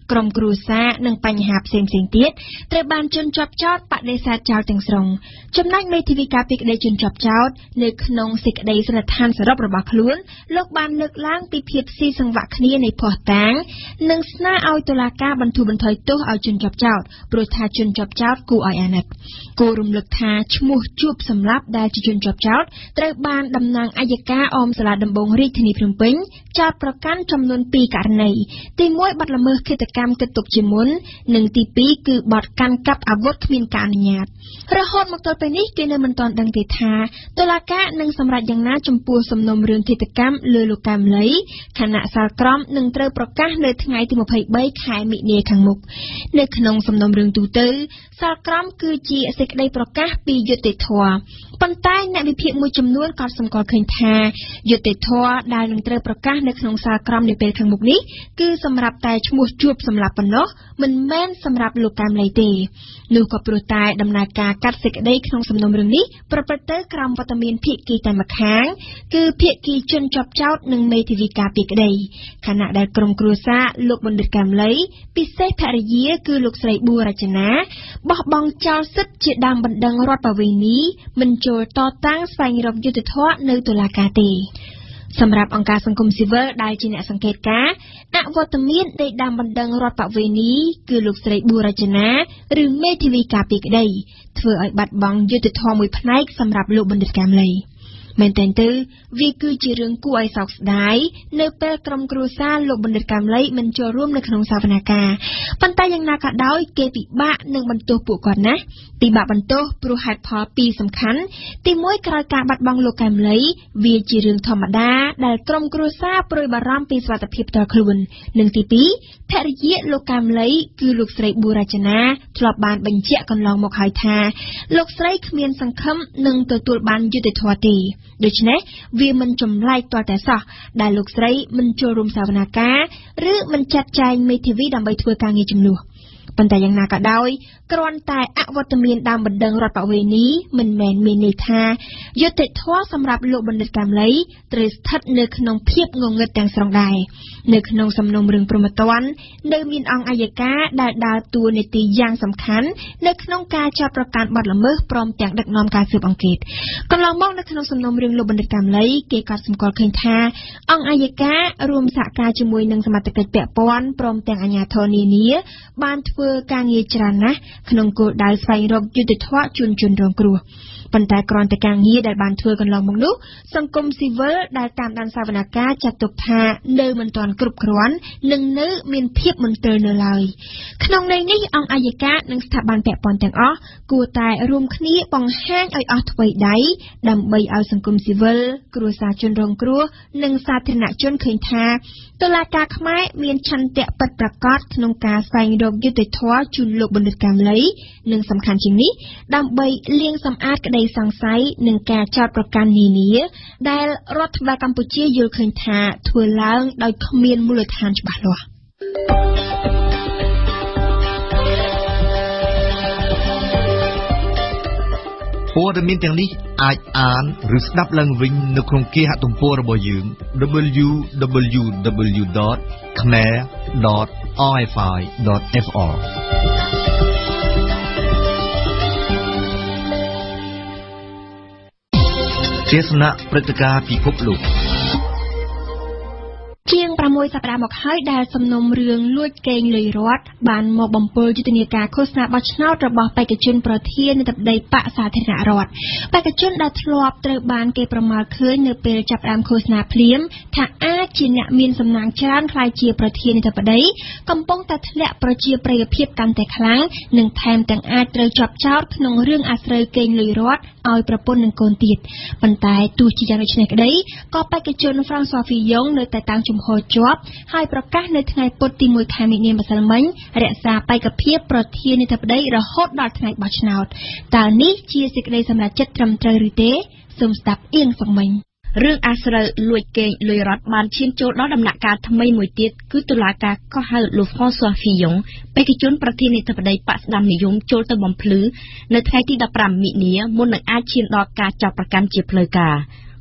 Speaker 2: ក្រុមគ្រួសារនិងបញ្ហាផ្សេងៗទៀតត្រូវបានជន់ជាប់ចោតបដិសេធចោលទាំងស្រុងចំណែកមេធាវីការពីក្តីជន់ជាប់ចោតនៅក្នុងសេចក្តីសន្និដ្ឋានសរុបរបស់ខ្លួនលោកបានលើកឡើងពីភាពស៊ីសង្វាក់គ្នានៃភស្តុតាងនិងស្នើឲ្យតុលាការបន្ធូរបន្ថយទោសឲ្យជន់ជាប់ចោតព្រោះថាជន់ជាប់ចោតគួរឲ្យអាណិតគួររំលឹកថាឈ្មោះជួបសម្រាប់ដែលជាជន់ជាប់ចោតត្រូវបានតំណាងអัยការអមសាលាដំបងរាជធានីភ្នំពេញចោទប្រកាន់ចំនួនពីរករណីទីមួយបទល្មើសឃាតកម្មគិតទុកជាមុននិងទីពីរគឺបទកាន់កាប់អាវុធគ្មានការអនុញ្ញាតរហូតមកទល់ពេលនេះគេនៅមិនទាន់ដឹងទេថាតុលាការនឹងសម្រេចយ៉ាងណាចំពោះសំណុំរឿងឃាតកម្មលើលោកកែមលីខណៈសាលក្រមនឹងត្រូវប្រកាសនៅថ្ងៃទីម្ភៃបីខែមិនិនាខាងមុខនៅក្នុងសំណុំរឿងទូទៅសាលក្រមគឺជាសេចក្តីប្រកាសពីយុត្តិធម៌ប៉ុន្តែអ្នកវិភាគមួយចំនួនក៏សម្គាល់ឃើញថាយុត្តិធម៌ដែលនឹងត្រូវប្រកាសនៅក្នុងសាលក្រមនាពេលខាងមុខនេះគឺសម្រាប់តែឈ្មោះជួបសម្រាប់ប៉ុណ្ណោះមិនមែនសម្រាប់លោកកែមលីទេនោះក៏ព្រោះតែដំណើរការកាត់សេចក្តីក្នុងសំណុំរឿងនេះប្រព្រឹត្តទៅក្រោមវត្តមានភាគីតែម្ខាងគឺភាគីជនជាប់ចោតនិងមេធាវីការពីក្តីខណៈដែលក្រុមគ្រួសារលោកបណ្ឌិតកែមលីពិសេសភរិយាគឺលោកស្រីប៊ូរចនាបោះបង់ចោលសិទ្ធិជាដើមបណ្ដឹងរដ្ឋបវេនីមិនចូលតតាំងស្វែងរកយុត្តិធម៌នៅតុលាការទេសម្រាប់អង្គការសង្គមស៊ីវិលដែលជាអ្នកសង្កេតការណ៍អវត្តមាននៃដើមបណ្ដឹងរដ្ឋបវេនីគឺលោកស្រីប៊ូរចនាឬមេធាវីការពីក្តីធ្វើឲ្យបាត់បង់យុត្តិធម៌មួយផ្នែកសម្រាប់លោកបណ្ឌិតកែមលីមែនទែនទៅវាគឺជារឿងគួរឲ្យសោកស្ដាយនៅពេលក្រុមគ្រួសារលោកបណ្ឌិតកែមលីមិនចូលរួមនៅក្នុងសវនកម្មប៉ុន្តែយ៉ាងណាក៏ដោយគេពិបាកនឹងបន្ទោសពួកគាត់ណាពិបាកបន្ទោសព្រោះហេតុផលពីរសំខាន់ទីមួយក្រោយការបាត់បង់លោកកែមលីវាជារឿងធម្មតាដែលក្រុមគ្រួសារព្រួយបារម្ភពីសុខភាពផ្ទាល់ខ្លួននិងទីពីរភរិយាលោកកែមលីគឺលោកស្រីប៊ូរចនាធ្លាប់បានបញ្ជាក់កន្លងមកហើយថាលោកស្រីគ្មានសង្ឃឹមនឹងទទួលបានយុត្តិធម៌ទេដូច្នេះវាមិនចម្លែកទាល់តែសោះដែលលោកស្រីមិនចូលរួមសវនាការឬមិនចាត់ចែងមេធាវីដើម្បីធ្វើការងារជំនួសប៉ុន្តែយ៉ាងណាក៏ដោយគ្រាន់តែអវត្តមានដើមបណ្ដឹងរដ្ឋបវេនីមិនមែនមានន័យថាយុត្តិធម៌សម្រាប់លោកបណ្ឌិតកែមលីត្រូវស្ថិតនៅក្នុងភាពងងឹតទាំងស្រុងដែរនៅក្នុងសំណុំរឿងព្រហ្មទណ្ឌនៅមានអង្គអัยការដែលដើរតួនាទីយ៉ាងសំខាន់នៅក្នុងការចោទប្រកាន់បទល្មើសព្រមទាំងដឹកនាំការស៊ើបអង្កេតកន្លងមកនៅក្នុងសំណុំរឿងលោកបណ្ឌិតកែមលីគេក៏សម្គាល់ឃើញថាអង្គអัยការរួមសហការជាមួយនឹងសមត្ថកិច្ចពាក់ព័ន្ធព្រមទាំងអាជ្ញាធរនានាបានធ្វើការងារច្រើនណាស់ក្នុងគោលដៅស្វែងរកយុត្តិធម៌ជូនជនរងគ្រោះប៉ុន្តែគ្រាន់តែការងារដែលបានធ្វើកន្លងមកនោះសង្គមស៊ីវិលដែលតាមដានសវនកម្មចាត់ទុកថានៅមិនទាន់គ្រប់គ្រាន់និងនៅមានភាពមន្ទិលនៅឡើយក្នុងន័យនេះអង្គអัยការនិងស្ថាប័នពាក់ព័ន្ធទាំងអស់គួរតែរួមគ្នាបង្ហាញឲ្យអស់ថ្វីដៃដើម្បីឲ្យសង្គមស៊ីវិលគ្រួសារជនរងគ្រោះនិងសាធារណជនឃើញថាតុលាការខ្មែរមានឆន្ទៈពិតប្រាកដក្នុងការស្វែងរកយុត្តិធម៌ជូនលោកបណ្ឌិតកែមលីនិងសំខាន់ជាងនេះដើម្បីលាងសម្អាតក្តីសង្ស័យនឹងការចោទប្រកាន់នានាដែលរដ្ឋបាលកម្ពុជាយល់ឃើញថាធ្វើឡើងដោយគ្មានមូលដ្ឋានច្បាស់លាស់
Speaker 4: ព័ត៌មានទាំងនេះអាចអានឬស្ដាប់ឡើងវិញនៅក្នុងគេហទំព័ររបស់យើង double u double u double u dot khmer dot r f i dot f r ទេសនាព្រឹត្តិការណ៍ពិភពលោក
Speaker 2: ជាងប្រាំមួយសប្តាហ៍មកហើយដែលសំណុំរឿងលួចកេងលុយរដ្ឋបានមកបំពុលយុទ្ធនាការឃោសនាបោះឆ្នោតរបស់បេក្ខជនប្រធានាធិបតីបកសាធារណរដ្ឋបេក្ខជនដែលធ្លាប់ត្រូវបានគេប្រមាលឃើញនៅពេលចាប់ផ្ដើមឃោសនាភ្លាមថាអាចជាអ្នកមានសំណាងច្រើនក្លាយជាប្រធានាធិបតីកំពុងតែធ្លាក់ប្រជាប្រិយភាពកាន់តែខ្លាំងនិងថែមទាំងអាចត្រូវជាប់ចោទក្នុងរឿងអាស្រូវកេងលុយរដ្ឋឲ្យប្រពន្ធនិងកូនទៀតប៉ុន្តែទោះជាយ៉ាងដូចនេះក្តីក៏បេក្ខជនហ្វ្រង់ស៊ួហ្វីយ៉ុងនៅតែតាំងជំហរជាប់ហើយប្រកាសនៅថ្ងៃពុធទីមួយខែមិនិនាម្សិលមិញរក្សាបេក្ខភាពប្រធានាធិបតីរហូតដល់ថ្ងៃបោះឆ្នោតតើនេះជាសេចក្តីសម្រេចចិត្តត្រឹមត្រូវឬទេសូមស្ដាប់អៀងសុកមិញរឿងអាស្រូវលួចកេងលុយរដ្ឋបានឈានចូលដល់ដំណាក់កាលថ្មីមួយទៀតគឺតុលាការកោះហៅលោកហ្វ្រង់ស៊ួហ្វីយ៉ុងបេក្ខជនប្រធានាធិបតីបកស្ដាំនិយមចូលទៅបំភ្លឺនៅថ្ងៃទីដប់ប្រាំមិនិនាមុននឹងអាចឈានដល់ការចាប់ប្រកាន់ជាផ្លូវការ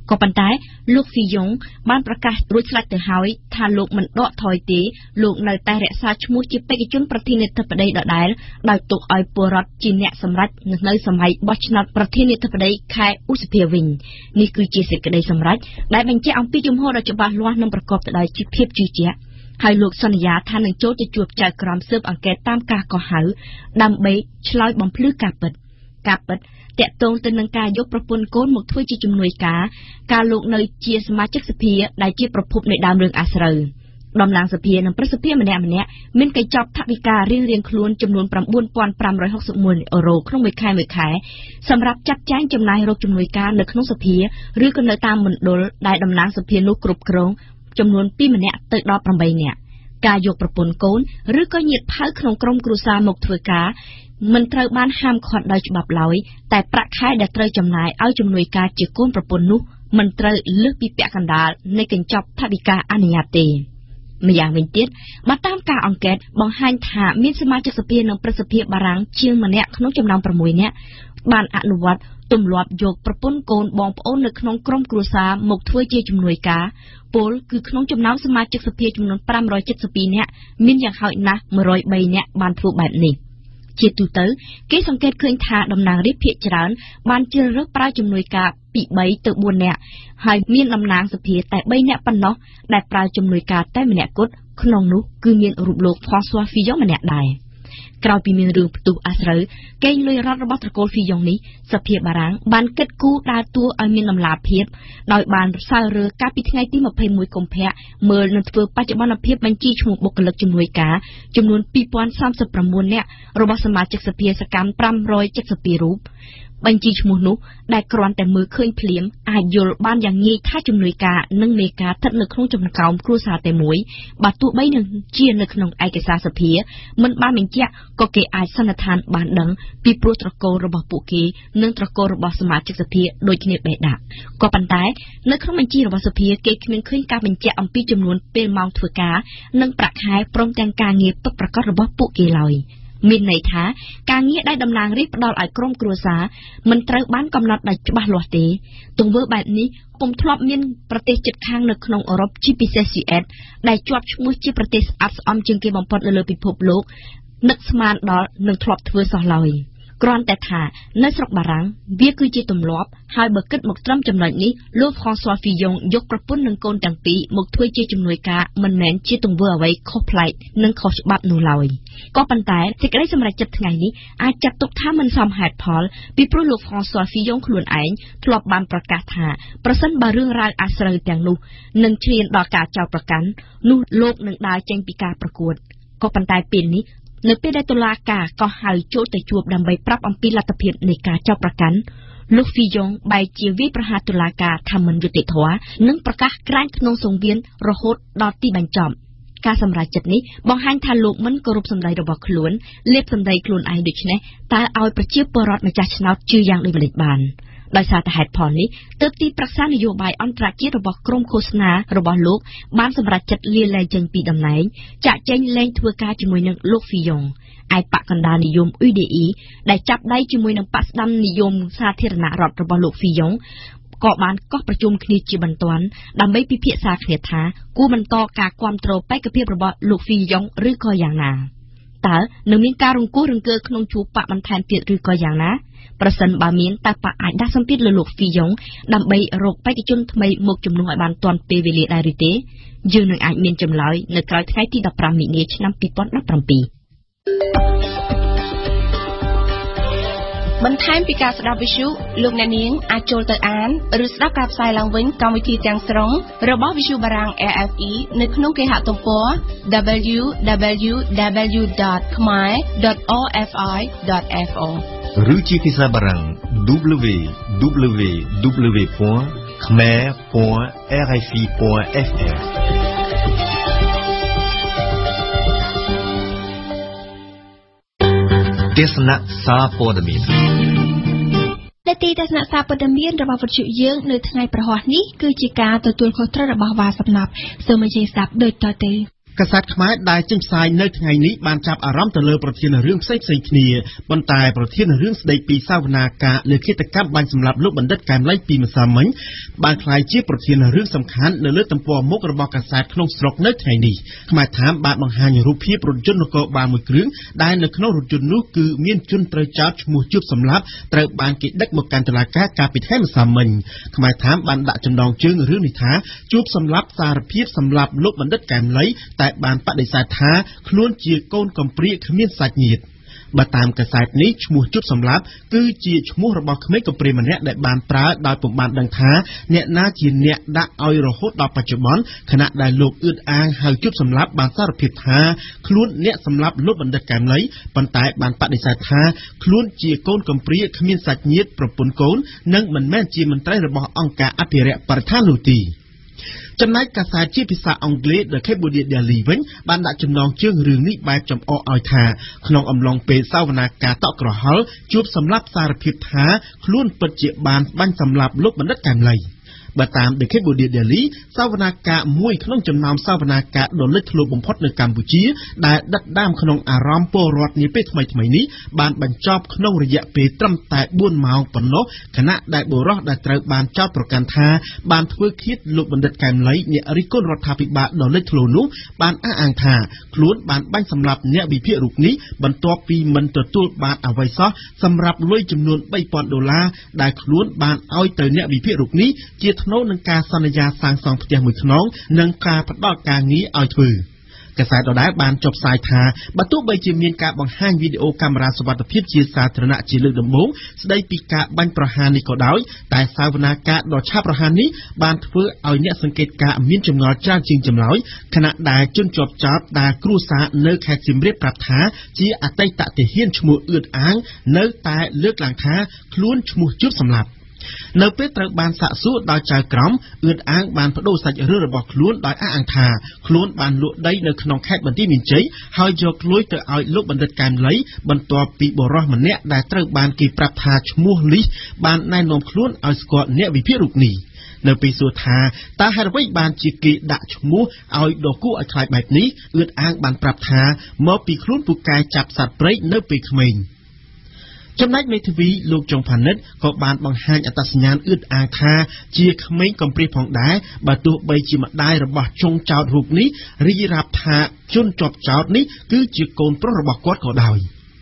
Speaker 2: ក៏ប៉ុន្តែលោកហ្វីយ៉ុងបានប្រកាសរួចស្រេចទៅហើយថាលោកមិនដកថយទេលោកនៅតែរក្សាឈ្មោះជាបេក្ខជនប្រធានាធិបតីដដែលដោយទុកឲ្យពលរដ្ឋជាអ្នកសម្រេចនៅសម័យបោះឆ្នោតប្រធានាធិបតីខែឧសភាវិញនេះគឺជាសេចក្តីសម្រេចដែលបញ្ជាក់អំពីជំហរដ៏ច្បាស់លាស់និងប្រកបទៅដោយភាពជឿជាក់ហើយលោកសន្យាថានឹងចូលទៅជួបចៅក្រមស៊ើបអង្កេតតាមការកោះហៅដើម្បីឆ្លើយបំភ្លឺការពិតការពិតតកតងទៅនឹងការយកប្រពន្ធកូនមកធ្វើជាជំនួយការការលោកនៅជាសមាជិកសភាដែលជាប្រភពនៃដើមរឿងអាស្រូវតំណាងសភានិងប្រសិទ្ធិម្នាក់ម្នាក់មានកញ្ចប់ថវិការៀងៗខ្លួនចំនួន៩ពាន់ប្រាំរយហកសិបមួយអឺរ៉ូក្នុងមួយខែមួយខែសម្រាប់ចាត់ចែងចំណាយរកជំនួយការនៅក្នុងសភាឬក៏នៅតាមមណ្ឌលដែលតំណាងសភានោះគ្រប់គ្រងចំនួនពីម្នាក់ទៅដល់ប្រាំបីនាក់ការយកប្រពន្ធកូនឬក៏ញាតិផៅក្នុងក្រុមគ្រួសារមកធ្វើការមិនត្រូវបានហាមឃាត់ដោយច្បាប់ឡើយតែប្រាក់ខែដែលត្រូវចំណាយឲ្យជំនួយការជាកូនប្រពន្ធនោះមិនត្រូវលើសពីពាក់កណ្ដាលនៃកញ្ចប់ថវិកាអនុញ្ញាតទេម្យ៉ាងវិញទៀតបើតាមការអង្កេតបង្ហាញថាមានសមាជិកសភានិងប្រសិទ្ធិបារាំងជាងម្នាក់ក្នុងចំណោម៦នាក់បានអនុវត្តទម្លាប់យកប្រពន្ធកូនបងប្អូននៅក្នុងក្រុមគ្រួសារមកធ្វើជាជំនួយការពលគឺក្នុងចំណោមសមាជិកសភាចំនួនប្រាំរយ칠십ពីរនាក់មានយ៉ាងហោចណាស់មួយរយបីនាក់បានធ្វើបែបនេះជាទូទៅគេសង្កេតឃើញថាតំណាងរាស្ត្រភាគច្រើនបានជ្រើសរើសប្រើជំនួយការពីបីទៅបួននាក់ហើយមានតំណាងសភាតែបីនាក់ប៉ុណ្ណោះដែលប្រើជំនួយការតែម្នាក់គត់ក្នុងនោះគឺមានរូបលោក François Fillon ម្នាក់ដែរក្រោយពីមានរឿងផ្ទុះអាស្រូវកេងលុយរដ្ឋរបស់ត្រកូល Fillon នេះសភាបារាំងបានគិតគូរដើរតួឲ្យមានដំណាភាពដោយបានសើរើកាលពីថ្ងៃទីម្ភៃមួយកុម្ភៈមើលនឹងធ្វើបច្ចុប្បន្នភាពបញ្ជីឈ្មោះបុគ្គលិកជំនួយការចំនួនពីរពាន់សាមសិបប្រាំបួននាក់របស់សមាជិកសភាសកម្មប្រាំរយ칠십ពីររូបបញ្ជីឈ្មោះនោះដែលគ្រាន់តែមើលឃើញភ្លាមអាចយល់បានយ៉ាងងាយថាជំនួយការនិងមេការស្ថិតនៅក្នុងចំណោមគ្រួសារតែមួយបើទោះបីនឹងជានៅក្នុងឯកសារសភាមិនបានបញ្ជាក់ក៏គេអាចសន្និដ្ឋានបានដឹងពីព្រោះត្រកូលរបស់ពួកគេនិងត្រកូលរបស់សមាជិកសភាដូចគ្នាបេះដាក់ក៏ប៉ុន្តែនៅក្នុងបញ្ជីរបស់សភាគេគ្មានឃើញការបញ្ជាក់អំពីចំនួនពេលម៉ោងធ្វើការនិងប្រាក់ខែព្រមទាំងការងារពិតប្រាកដរបស់ពួកគេឡើយមានន័យថាការងារដែលតំណាងរាស្ត្រផ្ដល់ឲ្យក្រុមគ្រួសារមិនត្រូវបានកំណត់ដោយច្បាស់លាស់ទេទង្វើបែបនេះពុំធ្លាប់មានប្រទេសជិតខាងនៅក្នុងអឺរ៉ុបជាពិសេសស៊ីអែតដែលជាប់ឈ្មោះជាប្រទេសស្អាតស្អំជាងគេបំផុតនៅលើពិភពលោកនឹកស្មានដល់នឹងធ្លាប់ធ្វើសោះឡើយគ្រាន់តែថានៅស្រុកបារាំងវាគឺជាទម្លាប់ហើយបើគិតមកត្រឹមចំណុចនេះលោក François Fillon យកប្រពន្ធនិងកូនទាំងពីរមកធ្វើជាជំនួយការមិនមែនជាទង្វើអ្វីខុសប្លែកនិងខុសច្បាប់នោះឡើយក៏ប៉ុន្តែសេចក្តីសម្រេចចិត្តថ្ងៃនេះអាចចាត់ទុកថាមិនសមហេតុផលពីព្រោះលោក François Fillon ខ្លួនឯងធ្លាប់បានប្រកាសថាប្រសិនបើរឿងរ៉ាវអាស្រូវទាំងនោះនឹងឈានដល់ការចោទប្រកាន់នោះលោកនឹងដើរចេញពីការប្រកួតក៏ប៉ុន្តែពេលនេះនៅពេលដែលតុលាការក៏ហៅចូលទៅជួបដើម្បីប្រាប់អំពីលទ្ធភាពនៃការចោទប្រកាន់លោក Fillon បែរជាវាយប្រហារតុលាការថាមិនយុត្តិធម៌និងប្រកាសក្រាញក្នុងសង្វៀនរហូតដល់ទីបញ្ចប់ការសម្រេចចិត្តនេះបង្ហាញថាលោកមិនគោរពសម្ដីរបស់ខ្លួនលេបសម្ដីខ្លួនឯងដូច្នេះតើឲ្យប្រជាពលរដ្ឋម្ចាស់ឆ្នោតជឿយ៉ាងដូចម្តេចបានដោយសារតែហេតុផលនេះទើបទីប្រឹក្សានយោបាយអន្តរជាតិរបស់ក្រុមឃោសនារបស់លោកបានសម្រេចចិត្តលាលែងចេញពីតំណែងចាក់ចេញលែងធ្វើការជាមួយនឹងលោក Fillon ឯបកកណ្ដាលនិយម U D I ដែលចាប់ដៃជាមួយនឹងបកស្ដាំនិយមសាធារណរដ្ឋរបស់លោក Fillon ក៏បានកោះប្រជុំគ្នាជាបន្ទាន់ដើម្បីពិភាក្សាគ្នាថាគួរបន្តការគាំទ្របេក្ខភាពរបស់លោក Fillon ឬក៏យ៉ាងណាតើនឹងមានការរង្គោះរង្គើក្នុងជួរបកបន្ថែមទៀតឬក៏យ៉ាងណាប្រសិនបើមានតើបកអាចដាក់សម្ពាធលើលោក Fillon ដើម្បីរកបេក្ខជនថ្មីមកជំនួសឲ្យបានទាន់ពេលវេលាដែរឬទេយើងនឹងអាចមានចម្លើយនៅក្រោយថ្ងៃទីដប់ប្រាំមីនាឆ្នាំពីរពាន់ដប់ប្រាំពីរបន្ថែមពីការស្ដាប់វិទ្យុលោកអ្នកនាងអាចចូលទៅអានឬស្ដាប់ការផ្សាយឡើងវិញកម្មវិធីទាំងស្រុងរបស់វិទ្យុបារាំង R F I នៅក្នុងគេហទំព័រ w w w ដត khmer ដត r f i ដត f o
Speaker 4: ឬជាភាសាបារាំង w w w ពាន់ khmer ពាន់ r f i ពាន់ f rទេសនាសារព័ត៌មាន
Speaker 1: នាទីទស្សនៈសារព័ត៌មានរបស់វិទ្យុយើងនៅថ្ងៃប្រហ័សនេះគឺជាការទទួលខុសត្រូវរបស់វ៉ាសំណាប់សូមអញ្ជើញស្ដាប់ដូចតទៅ
Speaker 10: កាសែតខ្មែរដែលចេញផ្សាយនៅថ្ងៃនេះបានចាប់អារម្មណ៍ទៅលើប្រធានរឿងផ្សេងៗគ្នាប៉ុន្តែប្រធានរឿងស្ដីពីសាវនាការលើគិតកម្មបាញ់សម្លាប់លោកបណ្ឌិតកែមលីពីម្សិលមិញបានក្លាយជាប្រធានរឿងសំខាន់នៅលើទំព័រមុខរបស់កាសែតក្នុងស្រុកនៅថ្ងៃនេះខ្មែរថាមបានបង្ហាញរូបភាពរថយន្តនគរបាលមួយគ្រឿងដែលនៅក្នុងរថយន្តនោះគឺមានជនត្រូវចោទឈ្មោះជួបសម្លាប់ត្រូវបានគេដឹកមកកាន់តុលាការកាលពីថ្ងៃម្សិលមិញខ្មែរថាមបានដាក់ចំណងជើងរឿងនេះថាជួបសម្លាប់សារភាពសម្លាប់លោកបណ្ឌិតកែមលីតែបានបដិសេធថាខ្លួនជាកូនកំព្រាគ្មានសាច់ញាតិបើតាមកាសែតនេះឈ្មោះជួបសម្លាប់គឺជាឈ្មោះរបស់ក្មេងកំព្រាម្នាក់ដែលបានប្រើដោយពុំបានដឹងថាអ្នកណាជាអ្នកដាក់ឲ្យរហូតដល់បច្ចុប្បន្នខណៈដែលលោកអឿនអាងហៅជួបសម្លាប់បានសារភាពថាខ្លួនអ្នកសម្លាប់លោកបណ្ឌិតកែមលីប៉ុន្តែបានបដិសេធថាខ្លួនជាកូនកំព្រាគ្មានសាច់ញាតិប្រពន្ធកូននិងមិនមែនជាមន្ត្រីរបស់អង្គការអភិរក្សបរិស្ថាននោះទេចំណែកកាសែតជាភាសាអង់គ្លេស The Cambodia Daily វិញបានដាក់ចំណងជើងរឿងនេះបែបចំអកឲ្យថាក្នុងអំឡុងពេលសវនាការតក់ក្រហល់ជួបសម្លាប់សារភាពថាខ្លួនពិតជាបានបាញ់សម្លាប់លោកបណ្ឌិតកែមលីបើតាម The Cambodia Daily សវនាការមួយក្នុងចំណោមសវនាការដ៏លេចធ្លោបំផុតនៅកម្ពុជាដែលដិតដាមក្នុងអារម្មណ៍ពលរដ្ឋនាពេលថ្មីៗនេះបានបញ្ចប់ក្នុងរយៈពេលត្រឹមតែបួនម៉ោងប៉ុណ្ណោះខណៈដែលបុរសដែលត្រូវបានចោទប្រកាន់ថាបានធ្វើឃាតលោកបណ្ឌិតកែមលីអ្នករិះគន់រដ្ឋាភិបាលដ៏លេចធ្លោនោះបានអះអាងថាខ្លួនបានបាញ់សម្លាប់អ្នកវិភាគរូបនេះបន្ទាប់ពីមិនទទួលបានអ្វីសោះសម្រាប់លុយចំនួនបីពាន់ដុល្លារដែលខ្លួនបានឲ្យទៅអ្នកវិភាគរូបនេះជាថ្នូរនឹងការសន្យាសាងសង់ផ្ទះមួយខ្នងនិងការផ្ដល់ការងារឲ្យធ្វើកាសែតដដែលបានចុះផ្សាយថាបើទោះបីជាមានការបង្ហាញវីដេអូកាមេរ៉ាសុវត្ថិភាពជាសាធារណៈជាលើកដំបូងស្ដីពីការបាញ់ប្រហារនេះក៏ដោយតែសាវនាការដ៏ឆាប់រហ័សនេះបានធ្វើឲ្យអ្នកសង្កេតការណ៍មានចម្ងល់ច្រើនជាងចម្លើយខណៈដែលជនជាប់ចោទដែលគ្រួសារនៅខេត្តសៀមរាបប្រាប់ថាជាអតីតទាហានឈ្មោះអឿនអាងនៅតែលើកឡើងថាខ្លួនឈ្មោះជួបសម្លាប់នៅពេលត្រូវបានសាកសួរដោយចៅក្រមអឿនអាងបានបដូរសាច់រឿងរបស់ខ្លួនដោយអះអាងថាខ្លួនបានលក់ដីនៅក្នុងខេត្តបន្ទាយមានជ័យហើយយកលុយទៅឲ្យលោកបណ្ឌិតកែមលីបន្ទាប់ពីបុរសម្នាក់ដែលត្រូវបានគេប្រាប់ថាឈ្មោះលីសបានណែនាំខ្លួនឲ្យស្គាល់អ្នកវិភាគរូបនេះនៅពេលសួរថាតើហេតុអ្វីបានជាគេដាក់ឈ្មោះឲ្យដ៏គួរឲ្យខ្លាចបែបនេះអឿនអាងបានប្រាប់ថាមកពីខ្លួនពូកែចាប់សត្វព្រៃនៅពេលក្មេងចំណែកមេធាវីលោកចុងផានិតក៏បានបង្ហាញអត្តសញ្ញាណអឿនអាងថាជាក្មេងកំព្រាផងដែរបើទោះបីជាម្ដាយរបស់ចុងចោតរូបនេះរីករាប់ថាជនជាប់ចោតនេះគឺជាកូនប្រុសរបស់គាត់ក៏ដោយ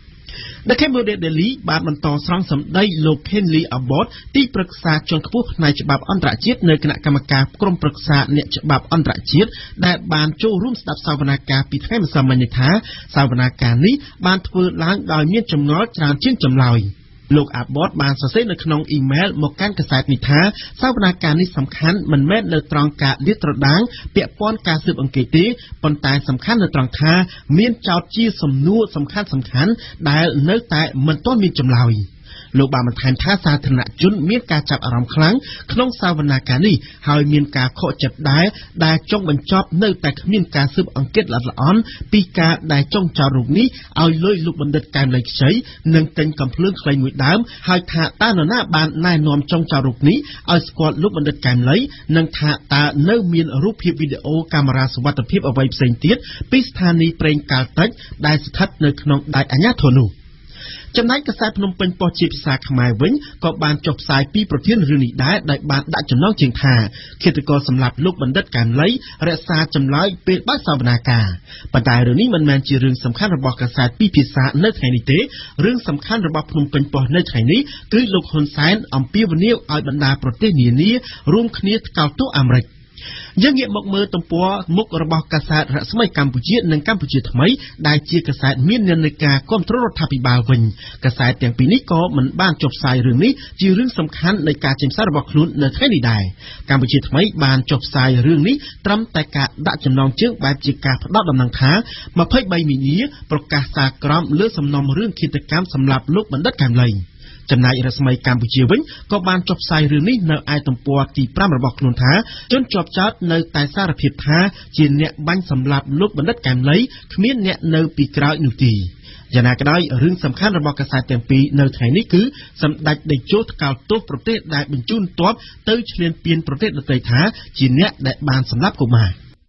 Speaker 10: The Cambodia Daily បានបន្តស្រង់សម្ដីលោក Henley Abbott ទីប្រឹក្សាជាន់ខ្ពស់ផ្នែកច្បាប់អន្តរជាតិនៅគណៈកម្មការក្រុមប្រឹក្សាអ្នកច្បាប់អន្តរជាតិដែលបានចូលរួមស្ដាប់សវនាការពីថ្ងៃម្សិលមិញថាសវនាការនេះបានធ្វើឡើងដោយមានចម្ងល់ច្រើនជាងចម្លើយលោក Abbott បានសរសេរនៅក្នុងអ៊ីមែលមកកាន់កាសែតនេះថាសវនាការនេះសំខាន់មិនមែននៅត្រង់ការលាតត្រដាងពាក់ព័ន្ធការស៊ើបអង្កេតទេប៉ុន្តែសំខាន់នៅត្រង់ថាមានចោទជាសំណួរសំខាន់សំខាន់ដែលនៅតែមិនទាន់មានចម្លើយលោកបានបន្ថែមថាសាធារណជនមានការចាប់អារម្មណ៍ខ្លាំងក្នុងសវនាការនេះហើយមានការខកចិត្តដែរដែលចង់បញ្ចប់នៅតែគ្មានការស៊ើបអង្កេតល្អិតល្អន់ពីការដែលចង់ចោទរូបនេះឲ្យលុយលោកបណ្ឌិតកែមលីខ្ចីនិងទិញកំភ្លើងខ្លីមួយដើមហើយថាតើនរណាបានណែនាំចង់ចោទរូបនេះឲ្យស្គាល់លោកបណ្ឌិតកែមលីនិងថាតើនៅមានរូបភាពវីដេអូកាមេរ៉ាសុវត្ថិភាពអ្វីផ្សេងទៀតពីស្ថានីយ៍ប្រេងកាល់តិចដែលស្ថិតនៅក្នុងដៃអាជ្ញាធរនោះចំណែកកាសែតភ្នំពេញប៉ុស្តិ៍ជាភាសាខ្មែរវិញក៏បានចុះផ្សាយពីប្រធានរឿងនេះដែរដោយបានដាក់ចំណងជើងថាឃាតករសម្លាប់លោកបណ្ឌិតកែមលីរក្សាចម្លើយពេលបើកសវនាការប៉ុន្តែរឿងនេះមិនមែនជារឿងសំខាន់របស់កាសែតពីរភាសានៅថ្ងៃនេះទេរឿងសំខាន់របស់ភ្នំពេញប៉ុស្តិ៍នៅថ្ងៃនេះគឺលោកហ៊ុនសែនអំពាវនាវឲ្យបណ្ដាប្រទេសនានារួមគ្នាថ្កោលទោសអាមេរិកយើងងាកមកមើលទំព័រមុខរបស់កាសែតរស្មីកម្ពុជានិងកម្ពុជាថ្មីដែលជាកាសែតមាននិន្នាការគាំទ្ររដ្ឋាភិបាលវិញកាសែតទាំងពីរនេះក៏មិនបានចុះផ្សាយរឿងនេះជារឿងសំខាន់នៃការចេញផ្សាយរបស់ខ្លួននៅថ្ងៃនេះដែរកម្ពុជាថ្មីបានចុះផ្សាយរឿងនេះត្រឹមតែការដាក់ចំណងជើងបែបជាការផ្ដោតដំណឹងថាម្ភៃបីមីនាប្រកាសសារក្រមលើសំណុំរឿងឃាតកម្មសម្រាប់លោកបណ្ឌិតកែមលីចំណែករស្មីកម្ពុជាវិញក៏បានចុះផ្សាយរឿងនេះនៅឯទំព័រទីប្រាំរបស់ខ្លួនថាជនជាប់ចោទនៅតែសារភាពថាជាអ្នកបាញ់សម្លាប់លោកបណ្ឌិតកែមលីគ្មានអ្នកនៅពីក្រោយនោះទេយ៉ាងណាក៏ដោយរឿងសំខាន់របស់កាសែតទាំងពីរនៅថ្ងៃនេះគឺសម្ដេចតេជោថ្កោលទោសប្រទេសដែលបញ្ជូនទ័ពទៅឈ្លានពានប្រទេសដទៃថាជាអ្នកដែលបានសម្លាប់កុមារ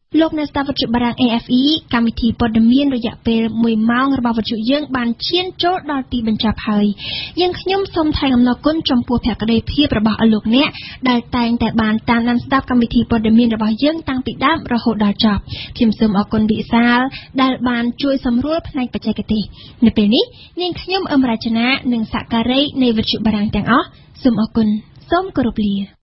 Speaker 2: លោកអ្នកស្ដាប់វិទ្យុបារាំង A F E កម្មវិធីព័ត៌មានរយៈពេលមួយម៉ោងរបស់វិទ្យុយើងបានឈានចូលដល់ទីបញ្ចប់ហើយយើងខ្ញុំសូមថ្លែងអំណរគុណចំពោះភក្ដីភាពរបស់អស់លោកអ្នកដែលតែងតែបានតាមដានស្ដាប់កម្មវិធីព័ត៌មានរបស់យើងតាំងពីដើមរហូតដល់ចប់ខ្ញុំសូមអរគុណវិសាលដែលបានជួយសម្រួលផ្នែកបច្ចេកទេសនៅពេលនេះនាងខ្ញុំអឹមរចនានិងសក្ការីនៃវិទ្យុបារាំងទាំងអស់សូមអរគុណសូមគោរពលា